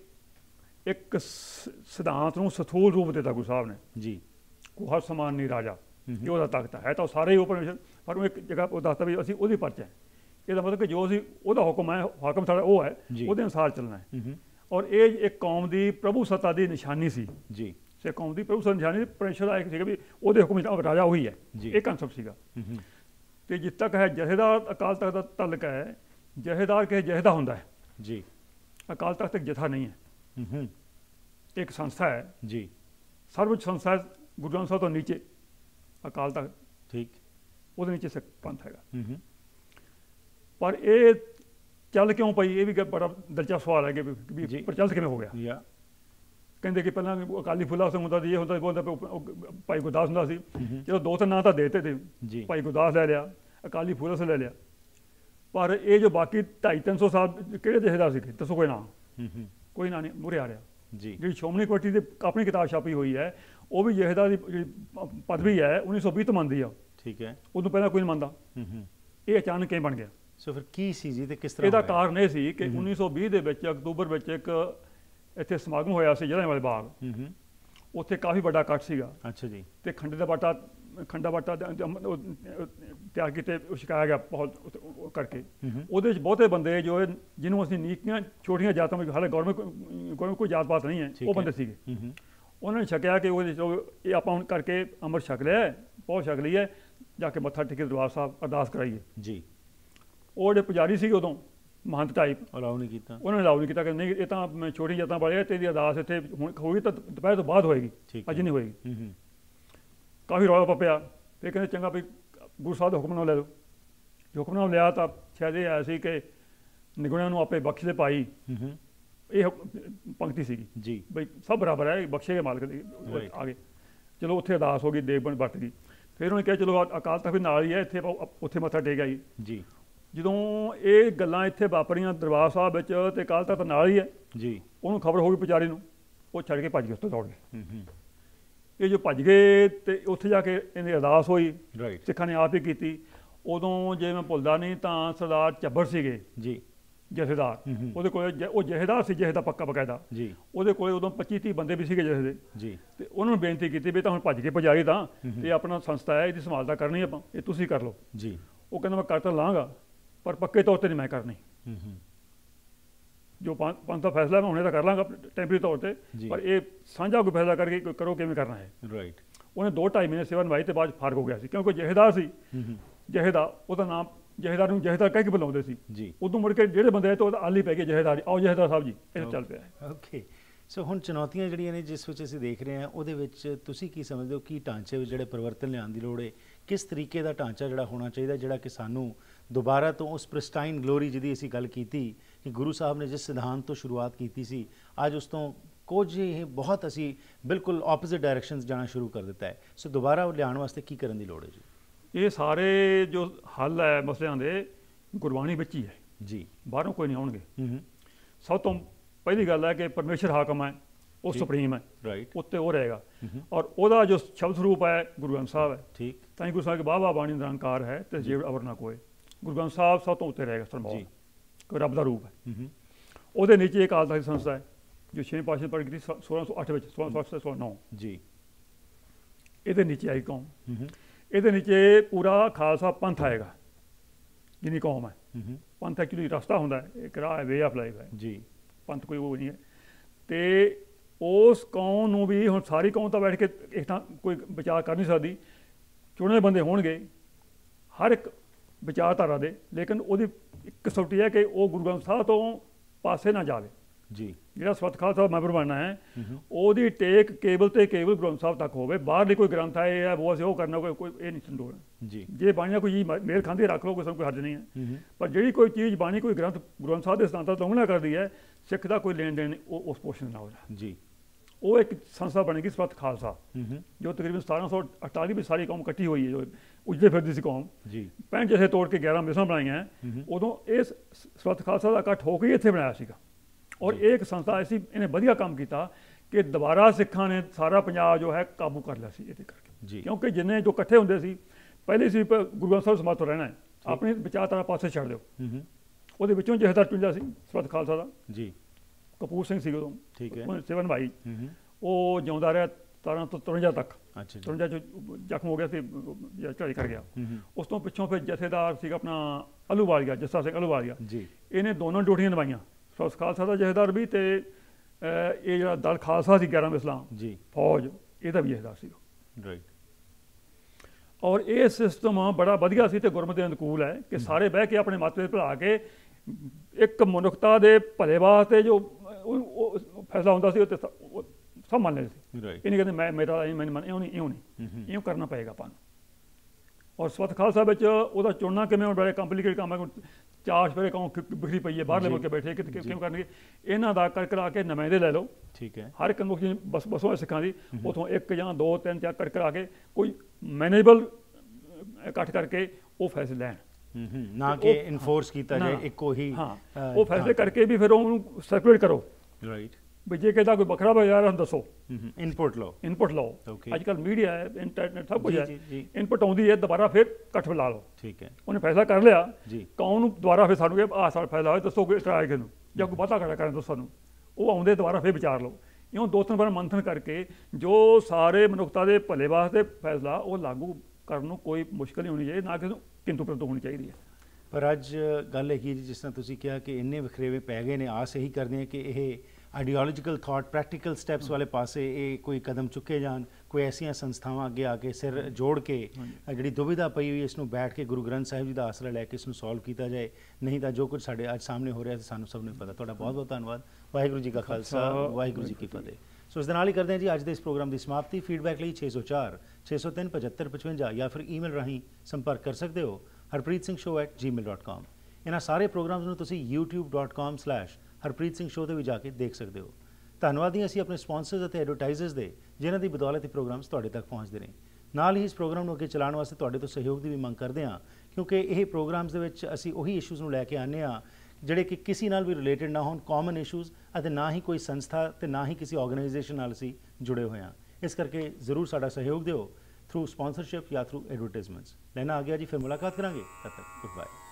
ਇੱਕ ਸਿਧਾਂਤ ਨੂੰ ਸਥੂਲ ਰੂਪ ਦਿੱਤਾ ਗੁਰੂ ਸਾਹਿਬ ਨੇ ਜੀ, ਕੋ ਹਰ ਸਮਾਨ ਨਹੀਂ ਰਾਜਾ, ਇਹ ਉਹਦਾ ਤਖ਼ਤ ਹੈ ਤਾਂ ਸਾਰੇ ਹੀ ਪਰਮੇਸ਼ਰ, ਪਰ ਉਹ ਇੱਕ ਜਗ੍ਹਾ ਉਹ ਦੱਸਦਾ ਵੀ ਅਸੀਂ ਉਹਦੀ ਪਰਚਾ ਹੈ। ਇਹਦਾ ਮਤਲਬ ਕਿ ਜੋ ਅਸੀਂ ਉਹਦਾ ਹੁਕਮ ਹੈ, ਹਾਕਮ ਸਾਡਾ ਉਹ ਹੈ, ਉਹਦੇ ਅਨੁਸਾਰ ਚੱਲਣਾ ਹੈ। ਔਰ ਇਹ ਇੱਕ ਕੌਮ ਦੀ ਪ੍ਰਭੂ ਸੱਤਾ ਦੀ ਨਿਸ਼ਾਨੀ ਸੀ ਜੀ, ਸਿੱਖ ਕੌਮ ਦੀ ਪ੍ਰਭੂ ਸੱਤਾ ਨਿਸ਼ਾਨੀ ਪਰਮੇਸ਼ਰ ਦਾ ਇੱਕ ਸੀਗਾ ਵੀ ਉਹਦੇ ਹੁਕਮ ਵਿੱਚ ਰਾਜਾ ਉਹੀ ਹੈ, ਇਹ ਕਨਸੈਪਟ ਸੀਗਾ। ਤੇ ਜਿੱਥੇ ਤੱਕ ਹੈ ਜਥੇਦਾਰ ਅਕਾਲ ਤਖ਼ਤ ਦਾ ਤਾਲੁਕ ਹੈ, ਜਥੇਦਾਰ ਕਿਸੇ ਜਥੇਦਾ ਹੁੰਦਾ ਹੈ ਜੀ, ਅਕਾਲ ਤਖ਼ਤ ਇੱਕ ਜਥਾ ਨਹੀਂ ਹੈ, ਇੱਕ ਸੰਸਥਾ ਹੈ ਜੀ, ਸਰਵਉੱਚ ਸੰਸਥਾ ਗੁਰੂ ਗ੍ਰੰਥ ਸਾਹਿਬ ਤੋਂ ਨੀਚੇ ਅਕਾਲ ਤਖ਼ਤ, ਠੀਕ, ਉਹਦੇ ਨੀਚੇ ਸਿੱਖ ਪੰਥ ਹੈਗਾ। ਪਰ ਇਹ ਚੱਲ ਕਿਉਂ ਪਈ, ਇਹ ਵੀ ਬੜਾ ਦਿਲਚਸਪ ਸਵਾਲ ਹੈ ਕਿ ਵੀ ਪ੍ਰਚਲਿਤ ਕਿਵੇਂ ਹੋ ਗਿਆ। ਕਹਿੰਦੇ ਕਿ ਪਹਿਲਾਂ ਅਕਾਲੀ ਫੁੱਲਾ ਸਿੰਘ ਹੁੰਦਾ ਸੀ, ਇਹ ਹੁੰਦਾ ਭਾਈ ਗੁਰਦਾਸ ਹੁੰਦਾ ਸੀ, ਜਦੋਂ ਦੋ ਤਿੰਨ ਨਾਂ ਤਾਂ ਦੇ ਦਿੱਤੇ ਤੇ ਭਾਈ ਗੁਰਦਾਸ ਲੈ ਲਿਆ, ਅਕਾਲੀ ਫੁੱਲਾ ਸਿੰਘ ਲੈ ਲਿਆ, ਪਰ ਇਹ ਜੋ ਬਾਕੀ 250-300 ਸਾਲ ਕਿਹੜੇ ਜਥੇਦਾਰ ਸੀਗੇ ਦੱਸੋ? ਕੋਈ ਨਾਂ, ਕੋਈ ਨਾਂ ਨਹੀਂ ਮੂਹਰੇ ਆ ਰਿਹਾ ਜੀ। ਜਿਹੜੀ ਸ਼੍ਰੋਮਣੀ ਕਮੇਟੀ ਦੀ ਆਪਣੀ ਕਿਤਾਬ ਛਾਪੀ ਹੋਈ ਹੈ, ਉਹ ਵੀ ਜਥੇਦਾਰ ਦੀ ਪਦਵੀ ਹੈ 1920 ਤੋਂ ਮੰਨਦੀ ਆ, ਠੀਕ ਹੈ, ਉਦੋਂ ਪਹਿਲਾਂ ਕੋਈ ਨਹੀਂ ਮੰਨਦਾ। ਇਹ ਅਚਾਨਕ ਕਿਵੇਂ ਬਣ ਗਿਆ? ਸੋ ਫਿਰ ਕੀ ਸੀ ਜੀ ਤੇ ਕਿਸ ਤਰ੍ਹਾਂ? ਇਹਦਾ ਕਾਰਨ ਇਹ ਸੀ ਕਿ 1920 ਦੇ ਵਿੱਚ ਅਕਤੂਬਰ ਵਿੱਚ ਇੱਕ ਇੱਥੇ ਸਮਾਗਮ ਹੋਇਆ ਸੀ ਜਲਿਆਂਵਾਲੇ ਬਾਗ, ਉੱਥੇ ਕਾਫੀ ਵੱਡਾ ਇਕੱਠ ਸੀਗਾ। ਅੱਛਾ ਜੀ। ਤੇ ਖੰਡਾ ਬਾਟਾ ਤਿਆਰ ਕੀਤੇ, ਛਕਾਇਆ ਗਿਆ ਬਹੁਤ ਕਰਕੇ। ਉਹਦੇ ਵਿੱਚ ਬਹੁਤੇ ਬੰਦੇ ਜੋ ਜਿਹਨੂੰ ਅਸੀਂ ਨੀਕੀਆਂ ਛੋਟੀਆਂ ਜਾਤਾਂ ਵਿੱਚ, ਹਾਲੇ ਗੌਰਮੈਂਟ ਕੋਈ ਜਾਤ ਪਾਤ ਨਹੀਂ ਹੈ, ਉਹ ਬੰਦੇ ਸੀਗੇ। ਉਹਨਾਂ ਨੇ ਛਕਿਆ ਕਿ ਉਹਦੇ ਇਹ ਆਪਾਂ ਹੁਣ ਕਰਕੇ ਅੰਮ੍ਰਿਤ ਛਕ ਲਿਆ, ਬਹੁਤ ਛਕ ਲਈ ਹੈ, ਜਾ ਕੇ ਮੱਥਾ ਟੇਕੇ ਦਰਬਾਰ ਸਾਹਿਬ ਅਰਦਾਸ ਕਰਾਈਏ ਜੀ। ਉਹ ਜਿਹੜੇ ਪੁਜਾਰੀ ਸੀਗੇ ਉਦੋਂ ਮਹੰਤ ਟਾਈਪ, ਅਲਾਉ ਨਹੀਂ ਕੀਤਾ, ਉਹਨਾਂ ਨੇ ਅਲਾਉ ਨਹੀਂ ਕੀਤਾ ਕਿ ਨਹੀਂ ਇਹ ਤਾਂ ਛੋਟੀ ਜਾਤਾਂ ਵਾਲੇ, ਤੇ ਇਹਦੀ ਅਰਦਾਸ ਇੱਥੇ ਹੁਣ ਹੋਈ ਤਾਂ ਦੁਪਹਿਰ ਤੋਂ ਬਾਅਦ ਹੋਏਗੀ, ਅੱਜ ਨਹੀਂ ਹੋਏਗੀ। ਕਾਫੀ ਰੌਲਾ ਪੱਪਿਆ, ਫਿਰ ਕਹਿੰਦੇ ਚੰਗਾ ਵੀ ਗੁਰੂ ਸਾਹਿਬ ਦਾ ਹੁਕਮਨਾਮਾ ਲੈ ਲਓ। ਹੁਕਮਨਾਮਾ ਲਿਆ ਤਾਂ ਸ਼ਾਇਦ ਇਹ ਆਇਆ ਸੀ ਕਿ ਨਿਗੁਣਿਆਂ ਨੂੰ ਆਪੇ ਬਖਸ਼ ਦੇ ਪਾਈ, ਇਹ ਪੰਕਤੀ ਸੀਗੀ ਜੀ, ਬਈ ਸਭ ਬਰਾਬਰ ਹੈ, ਬਖਸ਼ੇ ਮਾਲਕ ਦੇ ਆ ਗਏ। ਚਲੋ ਉੱਥੇ ਅਰਦਾਸ ਹੋ ਗਈ, ਦੇਗ ਬਣ ਵਰਤ ਗਈ। ਫਿਰ ਉਹਨੇ ਕਿਹਾ ਚਲੋ ਅਕਾਲ ਤਖ਼ਤ ਨਾਲ ਹੀ ਹੈ, ਇੱਥੇ ਉੱਥੇ ਮੱਥਾ ਟੇਕ ਆਈ ਜੀ। ਜਦੋਂ ਇਹ ਗੱਲਾਂ ਇੱਥੇ ਵਾਪਰੀਆਂ ਦਰਬਾਰ ਸਾਹਿਬ ਵਿੱਚ ਤੇ ਅਕਾਲ ਤਖ਼ਤ ਨਾਲ ਹੀ ਹੈ ਜੀ, ਉਹਨੂੰ ਖਬਰ ਹੋ ਗਈ ਪੁਜਾਰੀ ਨੂੰ, ਉਹ ਛੱਡ ਕੇ ਭੱਜ ਗਏ, ਉੱਥੋਂ ਦੌੜ ਗਏ। ਇਹ ਜੋ ਭੱਜ ਗਏ ਤੇ ਉੱਥੇ ਜਾ ਕੇ ਇਹਦੀ ਅਰਦਾਸ ਹੋਈ, ਸਿੱਖਾਂ ਨੇ ਆਪ ਹੀ ਕੀਤੀ। ਉਦੋਂ ਜੇ ਮੈਂ ਭੁੱਲਦਾ ਨਹੀਂ ਤਾਂ ਸਰਦਾਰ ਚੱਬਰ ਸੀਗੇ ਜੀ ਜਥੇਦਾਰ, ਉਹਦੇ ਕੋਲ ਉਹ ਜਥੇਦਾਰ ਸੀ, ਜਥੇਦਾਰ ਪੱਕਾ ਬਕਾਇਦਾ ਜੀ, ਉਹਦੇ ਕੋਲ ਉਦੋਂ 25-30 ਬੰਦੇ ਵੀ ਸੀਗੇ ਜਥੇ ਦੇ ਜੀ। ਤੇ ਉਹਨਾਂ ਨੂੰ ਬੇਨਤੀ ਕੀਤੀ ਵੀ ਤਾਂ ਹੁਣ ਭੱਜ ਕੇ ਪੁਜਾਰੀ ਤਾਂ ਇਹ ਆਪਣਾ ਸੰਸਥਾ ਹੈ, ਇਹਦੀ ਸੰਭਾਲਤਾ ਕਰਨੀ ਆਪਾਂ, ਇਹ ਤੁਸੀਂ ਕਰ ਲਓ ਜੀ। ਉਹ ਕਹਿੰਦਾ ਮੈਂ ਕਰ ਤਾਂ ਲਾਂਗਾ ਪਰ ਪੱਕੇ ਤੌਰ 'ਤੇ ਨਹੀਂ ਮੈਂ ਕਰਨੀ, ਜੋ ਪੰਥ ਦਾ ਫੈਸਲਾ ਮੈਂ ਹੁਣੇ ਤਾਂ ਕਰ ਲਾਂਗਾ ਟੈਂਪਰੇਰੀ ਤੌਰ 'ਤੇ, ਪਰ ਇਹ ਸਾਂਝਾ ਕੋਈ ਫੈਸਲਾ ਕਰਕੇ ਕਰੋ ਕਿਵੇਂ ਕਰਨਾ ਹੈ। ਰਾਈਟ। ਉਹਨੇ 2-2.5 ਮਹੀਨੇ ਸੇਵਾ ਨਿਭਾਈ ਤੇ ਬਾਅਦ ਫਾਰਗ ਹੋ ਗਿਆ ਸੀ, ਕਿਉਂਕਿ ਜਥੇਦਾਰ ਸੀ, ਜਥੇਦਾਰ ਉਹਦਾ ਨਾਮ ਜਥੇਦਾਰ ਨੂੰ ਜਥੇਦਾਰ ਕਹਿ ਕੇ ਬੁਲਾਉਂਦੇ ਸੀ ਜੀ। ਉਦੋਂ ਮੁੜ ਕੇ ਜਿਹੜੇ ਬੰਦੇ ਆਏ ਤਾਂ ਉਹਦਾ ਆਲੀ ਪੈ ਗਏ ਜਥੇਦਾਰ, ਆਓ ਜਥੇਦਾਰ ਸਾਹਿਬ ਜੀ, ਇਹ ਚੱਲ ਪਿਆ। ਓਕੇ, ਸੋ ਹੁਣ ਚੁਣੌਤੀਆਂ ਜਿਹੜੀਆਂ ਨੇ ਜਿਸ ਵਿੱਚ ਅਸੀਂ ਦੇਖ ਰਹੇ ਹਾਂ, ਉਹਦੇ ਵਿੱਚ ਤੁਸੀਂ ਕੀ ਸਮਝਦੇ ਹੋ, ਕੀ ਢਾਂਚੇ ਵਿੱਚ ਜਿਹੜੇ ਪਰਿਵਰਤਨ ਲਿਆਉਣ ਦੀ ਲੋੜ ਹੈ, ਕਿਸ ਤਰੀਕੇ ਦਾ ਢਾਂਚਾ ਜਿਹੜਾ ਹੋਣਾ ਚਾਹੀਦਾ ਜਿਹੜਾ ਕਿ ਸਾਨੂੰ ਦੁਬਾਰਾ ਤੋਂ ਉਸ ਪ੍ਰਿਸਟਾਈਨ ਗਲੋਰੀ ਜਿਹਦੀ ਅਸੀਂ ਗੱਲ ਕੀਤੀ ਕਿ ਗੁਰੂ ਸਾਹਿਬ ਨੇ ਜਿਸ ਸਿਧਾਂਤ ਤੋਂ ਸ਼ੁਰੂਆਤ ਕੀਤੀ ਸੀ ਅੱਜ ਉਸ ਤੋਂ ਕੁਝ ਹੀ ਬਹੁਤ ਅਸੀਂ ਬਿਲਕੁਲ ਆਪੋਜ਼ਿਟ ਡਾਇਰੈਕਸ਼ਨਸ ਜਾਣਾ ਸ਼ੁਰੂ ਕਰ ਦਿੱਤਾ ਹੈ। ਸੋ ਦੁਬਾਰਾ ਲਿਆਉਣ ਵਾਸਤੇ ਕੀ ਕਰਨ ਦੀ ਲੋੜ ਹੈ ਜੀ? ਇਹ ਸਾਰੇ ਜੋ ਹੱਲ ਹੈ ਮਸਲਿਆਂ ਦੇ ਗੁਰਬਾਣੀ ਵਿੱਚ ਹੀ ਹੈ ਜੀ, ਬਾਹਰੋਂ ਕੋਈ ਨਹੀਂ ਆਉਣਗੇ। ਸਭ ਤੋਂ ਪਹਿਲੀ ਗੱਲ ਹੈ ਕਿ ਪਰਮੇਸ਼ਰ ਹਾਕਮ ਹੈ, ਉਹ ਸੁਪਰੀਮ ਹੈ, ਰਾਈਟ, ਉੱਤੇ ਉਹ ਰਹੇਗਾ ਔਰ ਉਹਦਾ ਜੋ ਸ਼ਬਦ ਸਰੂਪ ਹੈ ਗੁਰੂ ਗ੍ਰੰਥ ਸਾਹਿਬ ਹੈ। ਠੀਕ, ਤਾਂ ਹੀ ਗੁਰੂ ਸਾਹਿਬ ਬਾਬਾ ਬਾਣੀ ਨਿਰੰਕਾਰ ਹੈ ਤੇ ਜੀਵ ਅਵਰ ਨਾ ਕੋਏ। ਗੁਰੂ ਗ੍ਰੰਥ ਸਾਹਿਬ ਸਭ ਤੋਂ ਉੱਤੇ ਰਹੇਗਾ, ਸਰਮੌਰ, ਕੋਈ ਰੱਬ ਦਾ ਰੂਪ ਹੈ। ਉਹਦੇ ਨੀਚੇ ਇੱਕ ਆਲਤਾ ਦੀ ਸੰਸਥਾ ਹੈ ਜੋ 6ਵੇਂ ਪਾਤਸ਼ਾਹ ਪੜ੍ਹ ਕੀਤੀ 1608 ਵਿੱਚ, 1608 1609 ਜੀ। ਇਹਦੇ ਨੀਚੇ ਆਈ ਕੌਮ, ਇਹਦੇ ਨੀਚੇ ਪੂਰਾ ਖਾਲਸਾ ਪੰਥ ਆਏਗਾ ਜਿੰਨੀ ਕੌਮ ਹੈ। ਪੰਥ ਐਕਚੁਅਲੀ ਰਸਤਾ ਹੁੰਦਾ ਹੈ, ਇੱਕ ਰਾਹ ਹੈ, ਵੇ ਆਫ ਲਾਈਫ ਹੈ ਜੀ। ਪੰਥ ਕੋਈ ਉਹ ਨਹੀਂ ਹੈ। ਤੇ ਉਸ ਕੌਮ ਨੂੰ ਵੀ ਹੁਣ ਸਾਰੀ ਕੌਮ ਤਾਂ ਬੈਠ ਕੇ ਇੱਕ ਤਾਂ ਕੋਈ ਵਿਚਾਰ ਕਰ ਨਹੀਂ ਸਕਦੀ, ਚੁਣੇ ਬੰਦੇ ਹੋਣਗੇ ਹਰ ਇੱਕ ਵਿਚਾਰਧਾਰਾ ਦੇ, ਲੇਕਿਨ ਉਹਦੀ ਇੱਕ ਕਸੌਟੀ ਹੈ ਕਿ ਉਹ ਗੁਰੂ ਗ੍ਰੰਥ ਸਾਹਿਬ ਤੋਂ ਪਾਸੇ ਨਾ ਜਾਵੇ ਜੀ। ਜਿਹੜਾ ਸਵੱਤ ਖਾਲਸਾ ਮੈਂਬਰ ਬਣਨਾ ਹੈ ਉਹਦੀ ਟੇਕ ਕੇਵਲ ਤੇ ਕੇਵਲ ਗੁਰੂ ਗ੍ਰੰਥ ਸਾਹਿਬ ਤੱਕ ਹੋਵੇ। ਬਾਹਰਲੀ ਕੋਈ ਗ੍ਰੰਥ ਹੈ ਇਹ ਹੈ ਉਹ ਅਸੀਂ ਉਹ ਕਰਨਾ, ਕੋਈ ਇਹ ਨਹੀਂ ਸੰਡੋਣਾ ਜੀ। ਜੇ ਬਾਣੀ ਕੋਈ ਚੀਜ਼ ਮੇਲ ਖਾਂਦੀ ਰੱਖ ਲਓ, ਕੋਈ ਸਾਨੂੰ ਕੋਈ ਹਰਜ ਨਹੀਂ ਹੈ। ਪਰ ਜਿਹੜੀ ਕੋਈ ਚੀਜ਼ ਬਾਣੀ ਕੋਈ ਗ੍ਰੰਥ ਗੁਰੂ ਗ੍ਰੰਥ ਸਾਹਿਬ ਦੇ ਸਿਧਾਂਤਾਂ ਤੋਂ ਉਲੰਘਣਾ ਕਰਦੀ ਹੈ, ਸਿੱਖ ਦਾ ਕੋਈ ਲੈਣ ਦੇਣ ਉਹ ਉਸ ਪੋਸ਼ਨ ਨਾਲ ਹੋ ਜਾ ਜੀ। ਉਹ ਇੱਕ ਸੰਸਥਾ ਬਣੇਗੀ ਸਵੱਤ ਖਾਲਸਾ, ਜੋ ਤਕਰੀਬਨ 1748 ਵਿੱਚ ਸਾਰੀ ਕੌਮ ਇਕੱਠੀ ਹੋਈ ਹੈ, ਜੋ ਉਜੜੇ ਫਿਰਦੀ ਸੀ ਕੌਮ ਜੀ। 65 ਜਥੇ ਤੋੜ ਕੇ 11 ਮਿਸਾਂ ਬਣਾਈਆਂ, ਉਦੋਂ ਇਸ ਸਵੱਤ ਖਾਲਸਾ ਦਾ ਇਕੱਠ ਹੋ ਕੇ ਹੀ ਇੱਥੇ ਬਣਾਇਆ ਸੀਗਾ। ਔਰ ਇਹ ਇੱਕ ਸੰਸਥਾ ਐਸੀ ਇਹਨੇ ਵਧੀਆ ਕੰਮ ਕੀਤਾ ਕਿ ਦੁਬਾਰਾ ਸਿੱਖਾਂ ਨੇ ਸਾਰਾ ਪੰਜਾਬ ਜੋ ਹੈ ਕਾਬੂ ਕਰ ਲਿਆ ਸੀ ਇਹਦੇ ਕਰਕੇ ਜੀ। ਕਿਉਂਕਿ ਜਿੰਨੇ ਜੋ ਇਕੱਠੇ ਹੁੰਦੇ ਸੀ ਪਹਿਲੇ ਸੀ ਗੁਰੂ ਗ੍ਰੰਥ ਸਾਹਿਬ ਸਮਾਤ ਤੋਂ ਰਹਿਣਾ ਹੈ, ਆਪਣੀ ਵਿਚਾਰਧਾਰਾ ਪਾਸੇ ਛੱਡ ਦਿਓ। ਉਹਦੇ ਵਿੱਚੋਂ ਜਥੇਦਾਰ ਚੁਣਿਆ ਸੀ ਸਵੱਤ ਖਾਲਸਾ ਦਾ ਜੀ, ਕਪੂਰ ਸਿੰਘ ਸੀ ਉਦੋਂ, ਠੀਕ ਹੈ, ਸਿਵਨ ਭਾਈ। ਉਹ ਜਿਉਂਦਾ ਰਿਹਾ 17 ਤੋਂ 53 ਤੱਕ। 53 ਚ ਜ਼ਖਮ ਹੋ ਗਿਆ ਸੀ, ਚੜ੍ਹਾਈ ਕਰ ਗਿਆ। ਉਸ ਤੋਂ ਪਿੱਛੋਂ ਫਿਰ ਜਥੇਦਾਰ ਸੀਗਾ ਆਪਣਾ ਅਲੂਵਾਲੀਆ, ਜੱਸਾ ਸਿੰਘ ਅਲੂਵਾਲੀਆ ਜੀ। ਇਹਨੇ ਦੋਨੋਂ ਡਿਊਟੀਆਂ ਨਿਭਾਈਆਂ, ਸਵੱਤ ਖਾਲਸਾ ਦਾ ਜਥੇਦਾਰ ਵੀ ਤੇ ਇਹ ਜਿਹੜਾ ਦਲ ਖਾਲਸਾ ਸੀ 11 ਇਸਲਾਮ ਜੀ ਫੌਜ, ਇਹਦਾ ਵੀ ਜਥੇਦਾਰ ਸੀ ਰਾਈਟ। ਔਰ ਇਹ ਸਿਸਟਮ ਬੜਾ ਵਧੀਆ ਸੀ ਤੇ ਗੁਰਮਤਿ ਦੇ ਅਨੁਕੂਲ ਹੈ ਕਿ ਸਾਰੇ ਬਹਿ ਕੇ ਆਪਣੇ ਮਤਭੇਦ ਭੁਲਾ ਕੇ ਇੱਕ ਮਨੁੱਖਤਾ ਦੇ ਭਲੇ ਵਾਸਤੇ ਜੋ ਫੈਸਲਾ ਹੁੰਦਾ ਸੀ ਉਹ ਸਭ ਮੰਨ ਲੈਂਦੇ ਸੀ। ਇਹ ਨਹੀਂ ਕਹਿੰਦੇ ਮੈਂ ਮੇਰਾ ਇਉਂ ਨਹੀਂ ਇਉਂ ਕਰਨਾ ਪਏਗਾ ਆਪਾਂ ਨੂੰ। ਔਰ ਸਵੱਤ ਖਾਲਸਾ ਵਿੱਚ ਉਹਦਾ ਚੁਣਨਾ ਕਿਵੇਂ ਹੁਣ ਬੜੇ ਕੰਪਲੀਕੇਟ ਕੰਮ ਹੈ। 4 ਸਪੇਰੇ ਕੌਮ ਬਿਖਰੀ ਪਈ ਹੈ, ਬਾਹਰਲੇ ਮੁਲਕ ਬੈਠੇ ਕਿਉਂ ਕਰਨਗੇ? ਇਹਨਾਂ ਦਾ ਕਰਾ ਕੇ ਨੁਮਾਇੰਦੇ ਲੈ ਲਓ, ਠੀਕ ਹੈ, ਹਰ ਇੱਕ ਮੁਲਕ ਬਸੋਂ ਸਿੱਖਾਂ ਦੀ ਉੱਥੋਂ 1 ਜਾਂ 2 3 4 ਕਰਾ ਕੇ ਕੋਈ ਮੈਨੇਜੇਬਲ ਇਕੱਠ ਕਰਕੇ ਉਹ ਫੈਸਲੇ ਲੈਣ, ਨਾ ਕਿ ਇਨਫੋਰਸ ਕੀਤਾ ਜਾਏ ਇੱਕੋ ਹੀ। ਉਹ ਫੈਸਲੇ ਕਰਕੇ ਵੀ ਫਿਰ ਉਹਨੂੰ ਸਰਕੂਲੇਟ ਕਰੋ ਰਾਈਟ। ਵੀ ਜੇ ਕਿਹਦਾ ਕੋਈ ਵੱਖਰਾ ਬਾਜ਼ਾਰ ਹੈ ਦੱਸੋ, ਇਨਪੁਟ ਲਓ। ਅੱਜ ਕੱਲ੍ਹ ਮੀਡੀਆ ਹੈ, ਇੰਟਰਨੈਟ ਸਭ ਕੁਝ ਹੈ, ਇਨਪੁਟ ਆਉਂਦੀ ਹੈ, ਦੁਬਾਰਾ ਫਿਰ ਇਕੱਠ ਲਾ ਲਓ, ਠੀਕ ਹੈ। ਉਹਨੇ ਫੈਸਲਾ ਕਰ ਲਿਆ, ਕੌਣ ਨੂੰ ਦੁਬਾਰਾ ਫਿਰ ਸਾਨੂੰ ਆਹ ਸਾਡਾ ਫੈਸਲਾ ਹੋਇਆ ਦੱਸੋ ਕੋਈ ਟਰਾਈ ਕਿਹਨੂੰ ਜਾਂ ਕੋਈ ਵਾਧਾ ਖੜਾ ਕਰਨ ਦੱਸੋ ਸਾਨੂੰ। ਉਹ ਆਉਂਦੇ ਦੁਬਾਰਾ ਫਿਰ ਵਿਚਾਰ ਲਓ। ਇਉਂ 2-3 ਵਾਰ ਮੰਥਨ ਕਰਕੇ ਜੋ ਸਾਰੇ ਮਨੁੱਖਤਾ ਦੇ ਭਲੇ ਵਾਸਤੇ ਫੈਸਲਾ ਉਹ ਲਾਗੂ ਕਰਨ ਨੂੰ ਕੋਈ ਮੁਸ਼ਕਿਲ ਨਹੀਂ ਹੋਣੀ ਚਾਹੀਦੀ, ਨਾ ਕਿਸੇ ਨੂੰ ਕਿੰਤੂ ਪਰੰਤੂ ਹੋਣੀ ਚਾਹੀਦੀ ਹੈ। ਪਰ ਅੱਜ ਗੱਲ ਇਹ ਜੀ, ਜਿਸ ਤਰ੍ਹਾਂ ਤੁਸੀਂ ਕਿਹਾ ਕਿ ਇੰਨੇ ਵਖਰੇਵੇਂ ਪੈ ਗਏ ਨੇ, ਆਸ ਇਹੀ ਕਰਦੇ ਹਾਂ ਕਿ ਇਹ ਆਈਡੀਓਲੋਜੀਕਲ ਥਾਟ, ਪ੍ਰੈਕਟੀਕਲ ਸਟੈਪਸ ਵਾਲੇ ਪਾਸੇ ਇਹ ਕੋਈ ਕਦਮ ਚੁੱਕੇ ਜਾਣ, ਕੋਈ ਐਸੀਆਂ ਸੰਸਥਾਵਾਂ ਅੱਗੇ ਆ ਕੇ ਸਿਰ ਜੋੜ ਕੇ ਜਿਹੜੀ ਦੁਵਿਧਾ ਪਈ ਹੋਈ ਇਸ ਨੂੰ ਬੈਠ ਕੇ ਗੁਰੂ ਗ੍ਰੰਥ ਸਾਹਿਬ ਜੀ ਦਾ ਆਸਰਾ ਲੈ ਕੇ ਇਸ ਨੂੰ ਸੋਲਵ ਕੀਤਾ ਜਾਏ। ਨਹੀਂ ਤਾਂ ਜੋ ਕੁਝ ਸਾਡੇ ਅੱਜ ਸਾਹਮਣੇ ਹੋ ਰਿਹਾ ਸਾਨੂੰ ਸਭ ਨੂੰ ਪਤਾ। ਤੁਹਾਡਾ ਬਹੁਤ ਬਹੁਤ ਧੰਨਵਾਦ। ਵਾਹਿਗੁਰੂ ਜੀ ਕਾ ਖਾਲਸਾ, ਵਾਹਿਗੁਰੂ ਜੀ ਕੀ ਫਤਿਹ। ਸੋ ਇਸ ਦੇ ਨਾਲ ਹੀ ਕਰਦੇ ਹਾਂ ਜੀ ਅੱਜ ਦੇ ਇਸ ਪ੍ਰੋਗਰਾਮ ਦੀ ਸਮਾਪਤੀ। ਫੀਡਬੈਕ ਲਈ 604 603 75 55 ਜਾਂ ਫਿਰ ਈਮੇਲ ਰਾਹੀਂ ਸੰਪਰਕ ਕਰ ਸਕਦੇ ਹੋ harpreetsingh@gmail.com। ਇਹਨਾਂ ਸਾਰੇ ਪ੍ਰੋਗਰਾਮਸ ਨੂੰ ਤੁਸੀਂ youtube.com/harpreetsingh ਤੇ ਵੀ ਜਾ ਕੇ ਦੇਖ ਸਕਦੇ ਹੋ। ਧੰਨਵਾਦੀ ਅਸੀਂ ਆਪਣੇ ਸਪਾਂਸਰਸ ਅਤੇ ਐਡਵਰਟਾਈਜ਼ਰਸ ਦੇ, ਜਿਨ੍ਹਾਂ ਦੀ ਬਦੌਲਤ ਇਹ ਪ੍ਰੋਗਰਾਮਸ ਤੁਹਾਡੇ ਤੱਕ ਪਹੁੰਚਦੇ ਨੇ। ਨਾਲ ਹੀ ਇਸ ਪ੍ਰੋਗਰਾਮ ਨੂੰ ਅੱਗੇ ਚਲਾਉਣ ਵਾਸਤੇ ਤੁਹਾਡੇ ਤੋਂ ਸਹਿਯੋਗ ਦੀ ਵੀ ਮੰਗ ਕਰਦੇ ਹਾਂ, ਕਿਉਂਕਿ ਇਹ ਪ੍ਰੋਗਰਾਮਸ ਦੇ ਵਿੱਚ ਅਸੀਂ ਉਹੀ ਇਸ਼ੂਜ਼ ਨੂੰ ਲੈ ਕੇ ਆਉਂਦੇ ਹਾਂ ਜਿਹੜੇ ਕਿ ਕਿਸੇ ਨਾਲ ਵੀ ਰਿਲੇਟਡ ਨਾ ਹੋਣ, ਕਾਮਨ ਇਸ਼ੂਜ਼, ਅਤੇ ਨਾ ਹੀ ਕੋਈ ਸੰਸਥਾ ਅਤੇ ਨਾ ਹੀ ਕਿਸੇ ਆਰਗੇਨਾਈਜੇਸ਼ਨ ਨਾਲ ਅਸੀਂ ਜੁੜੇ ਹੋਏ ਹਾਂ। ਇਸ ਕਰਕੇ ਜ਼ਰੂਰ ਸਾਡਾ ਸਹਿਯੋਗ ਦਿਓ ਥਰੂ ਸਪਾਂਸਰਸ਼ਿਪ ਜਾਂ ਥਰੂ ਐਡਵਰਟਾਈਜ਼ਮੈਂਟਸ। ਲੈਣਾ ਆ ਗਿਆ ਜੀ, ਫਿਰ ਮੁਲਾਕਾਤ ਕਰਾਂਗੇ। ਤਦ ਤੱਕ ਗੁੱਡ ਬਾਏ।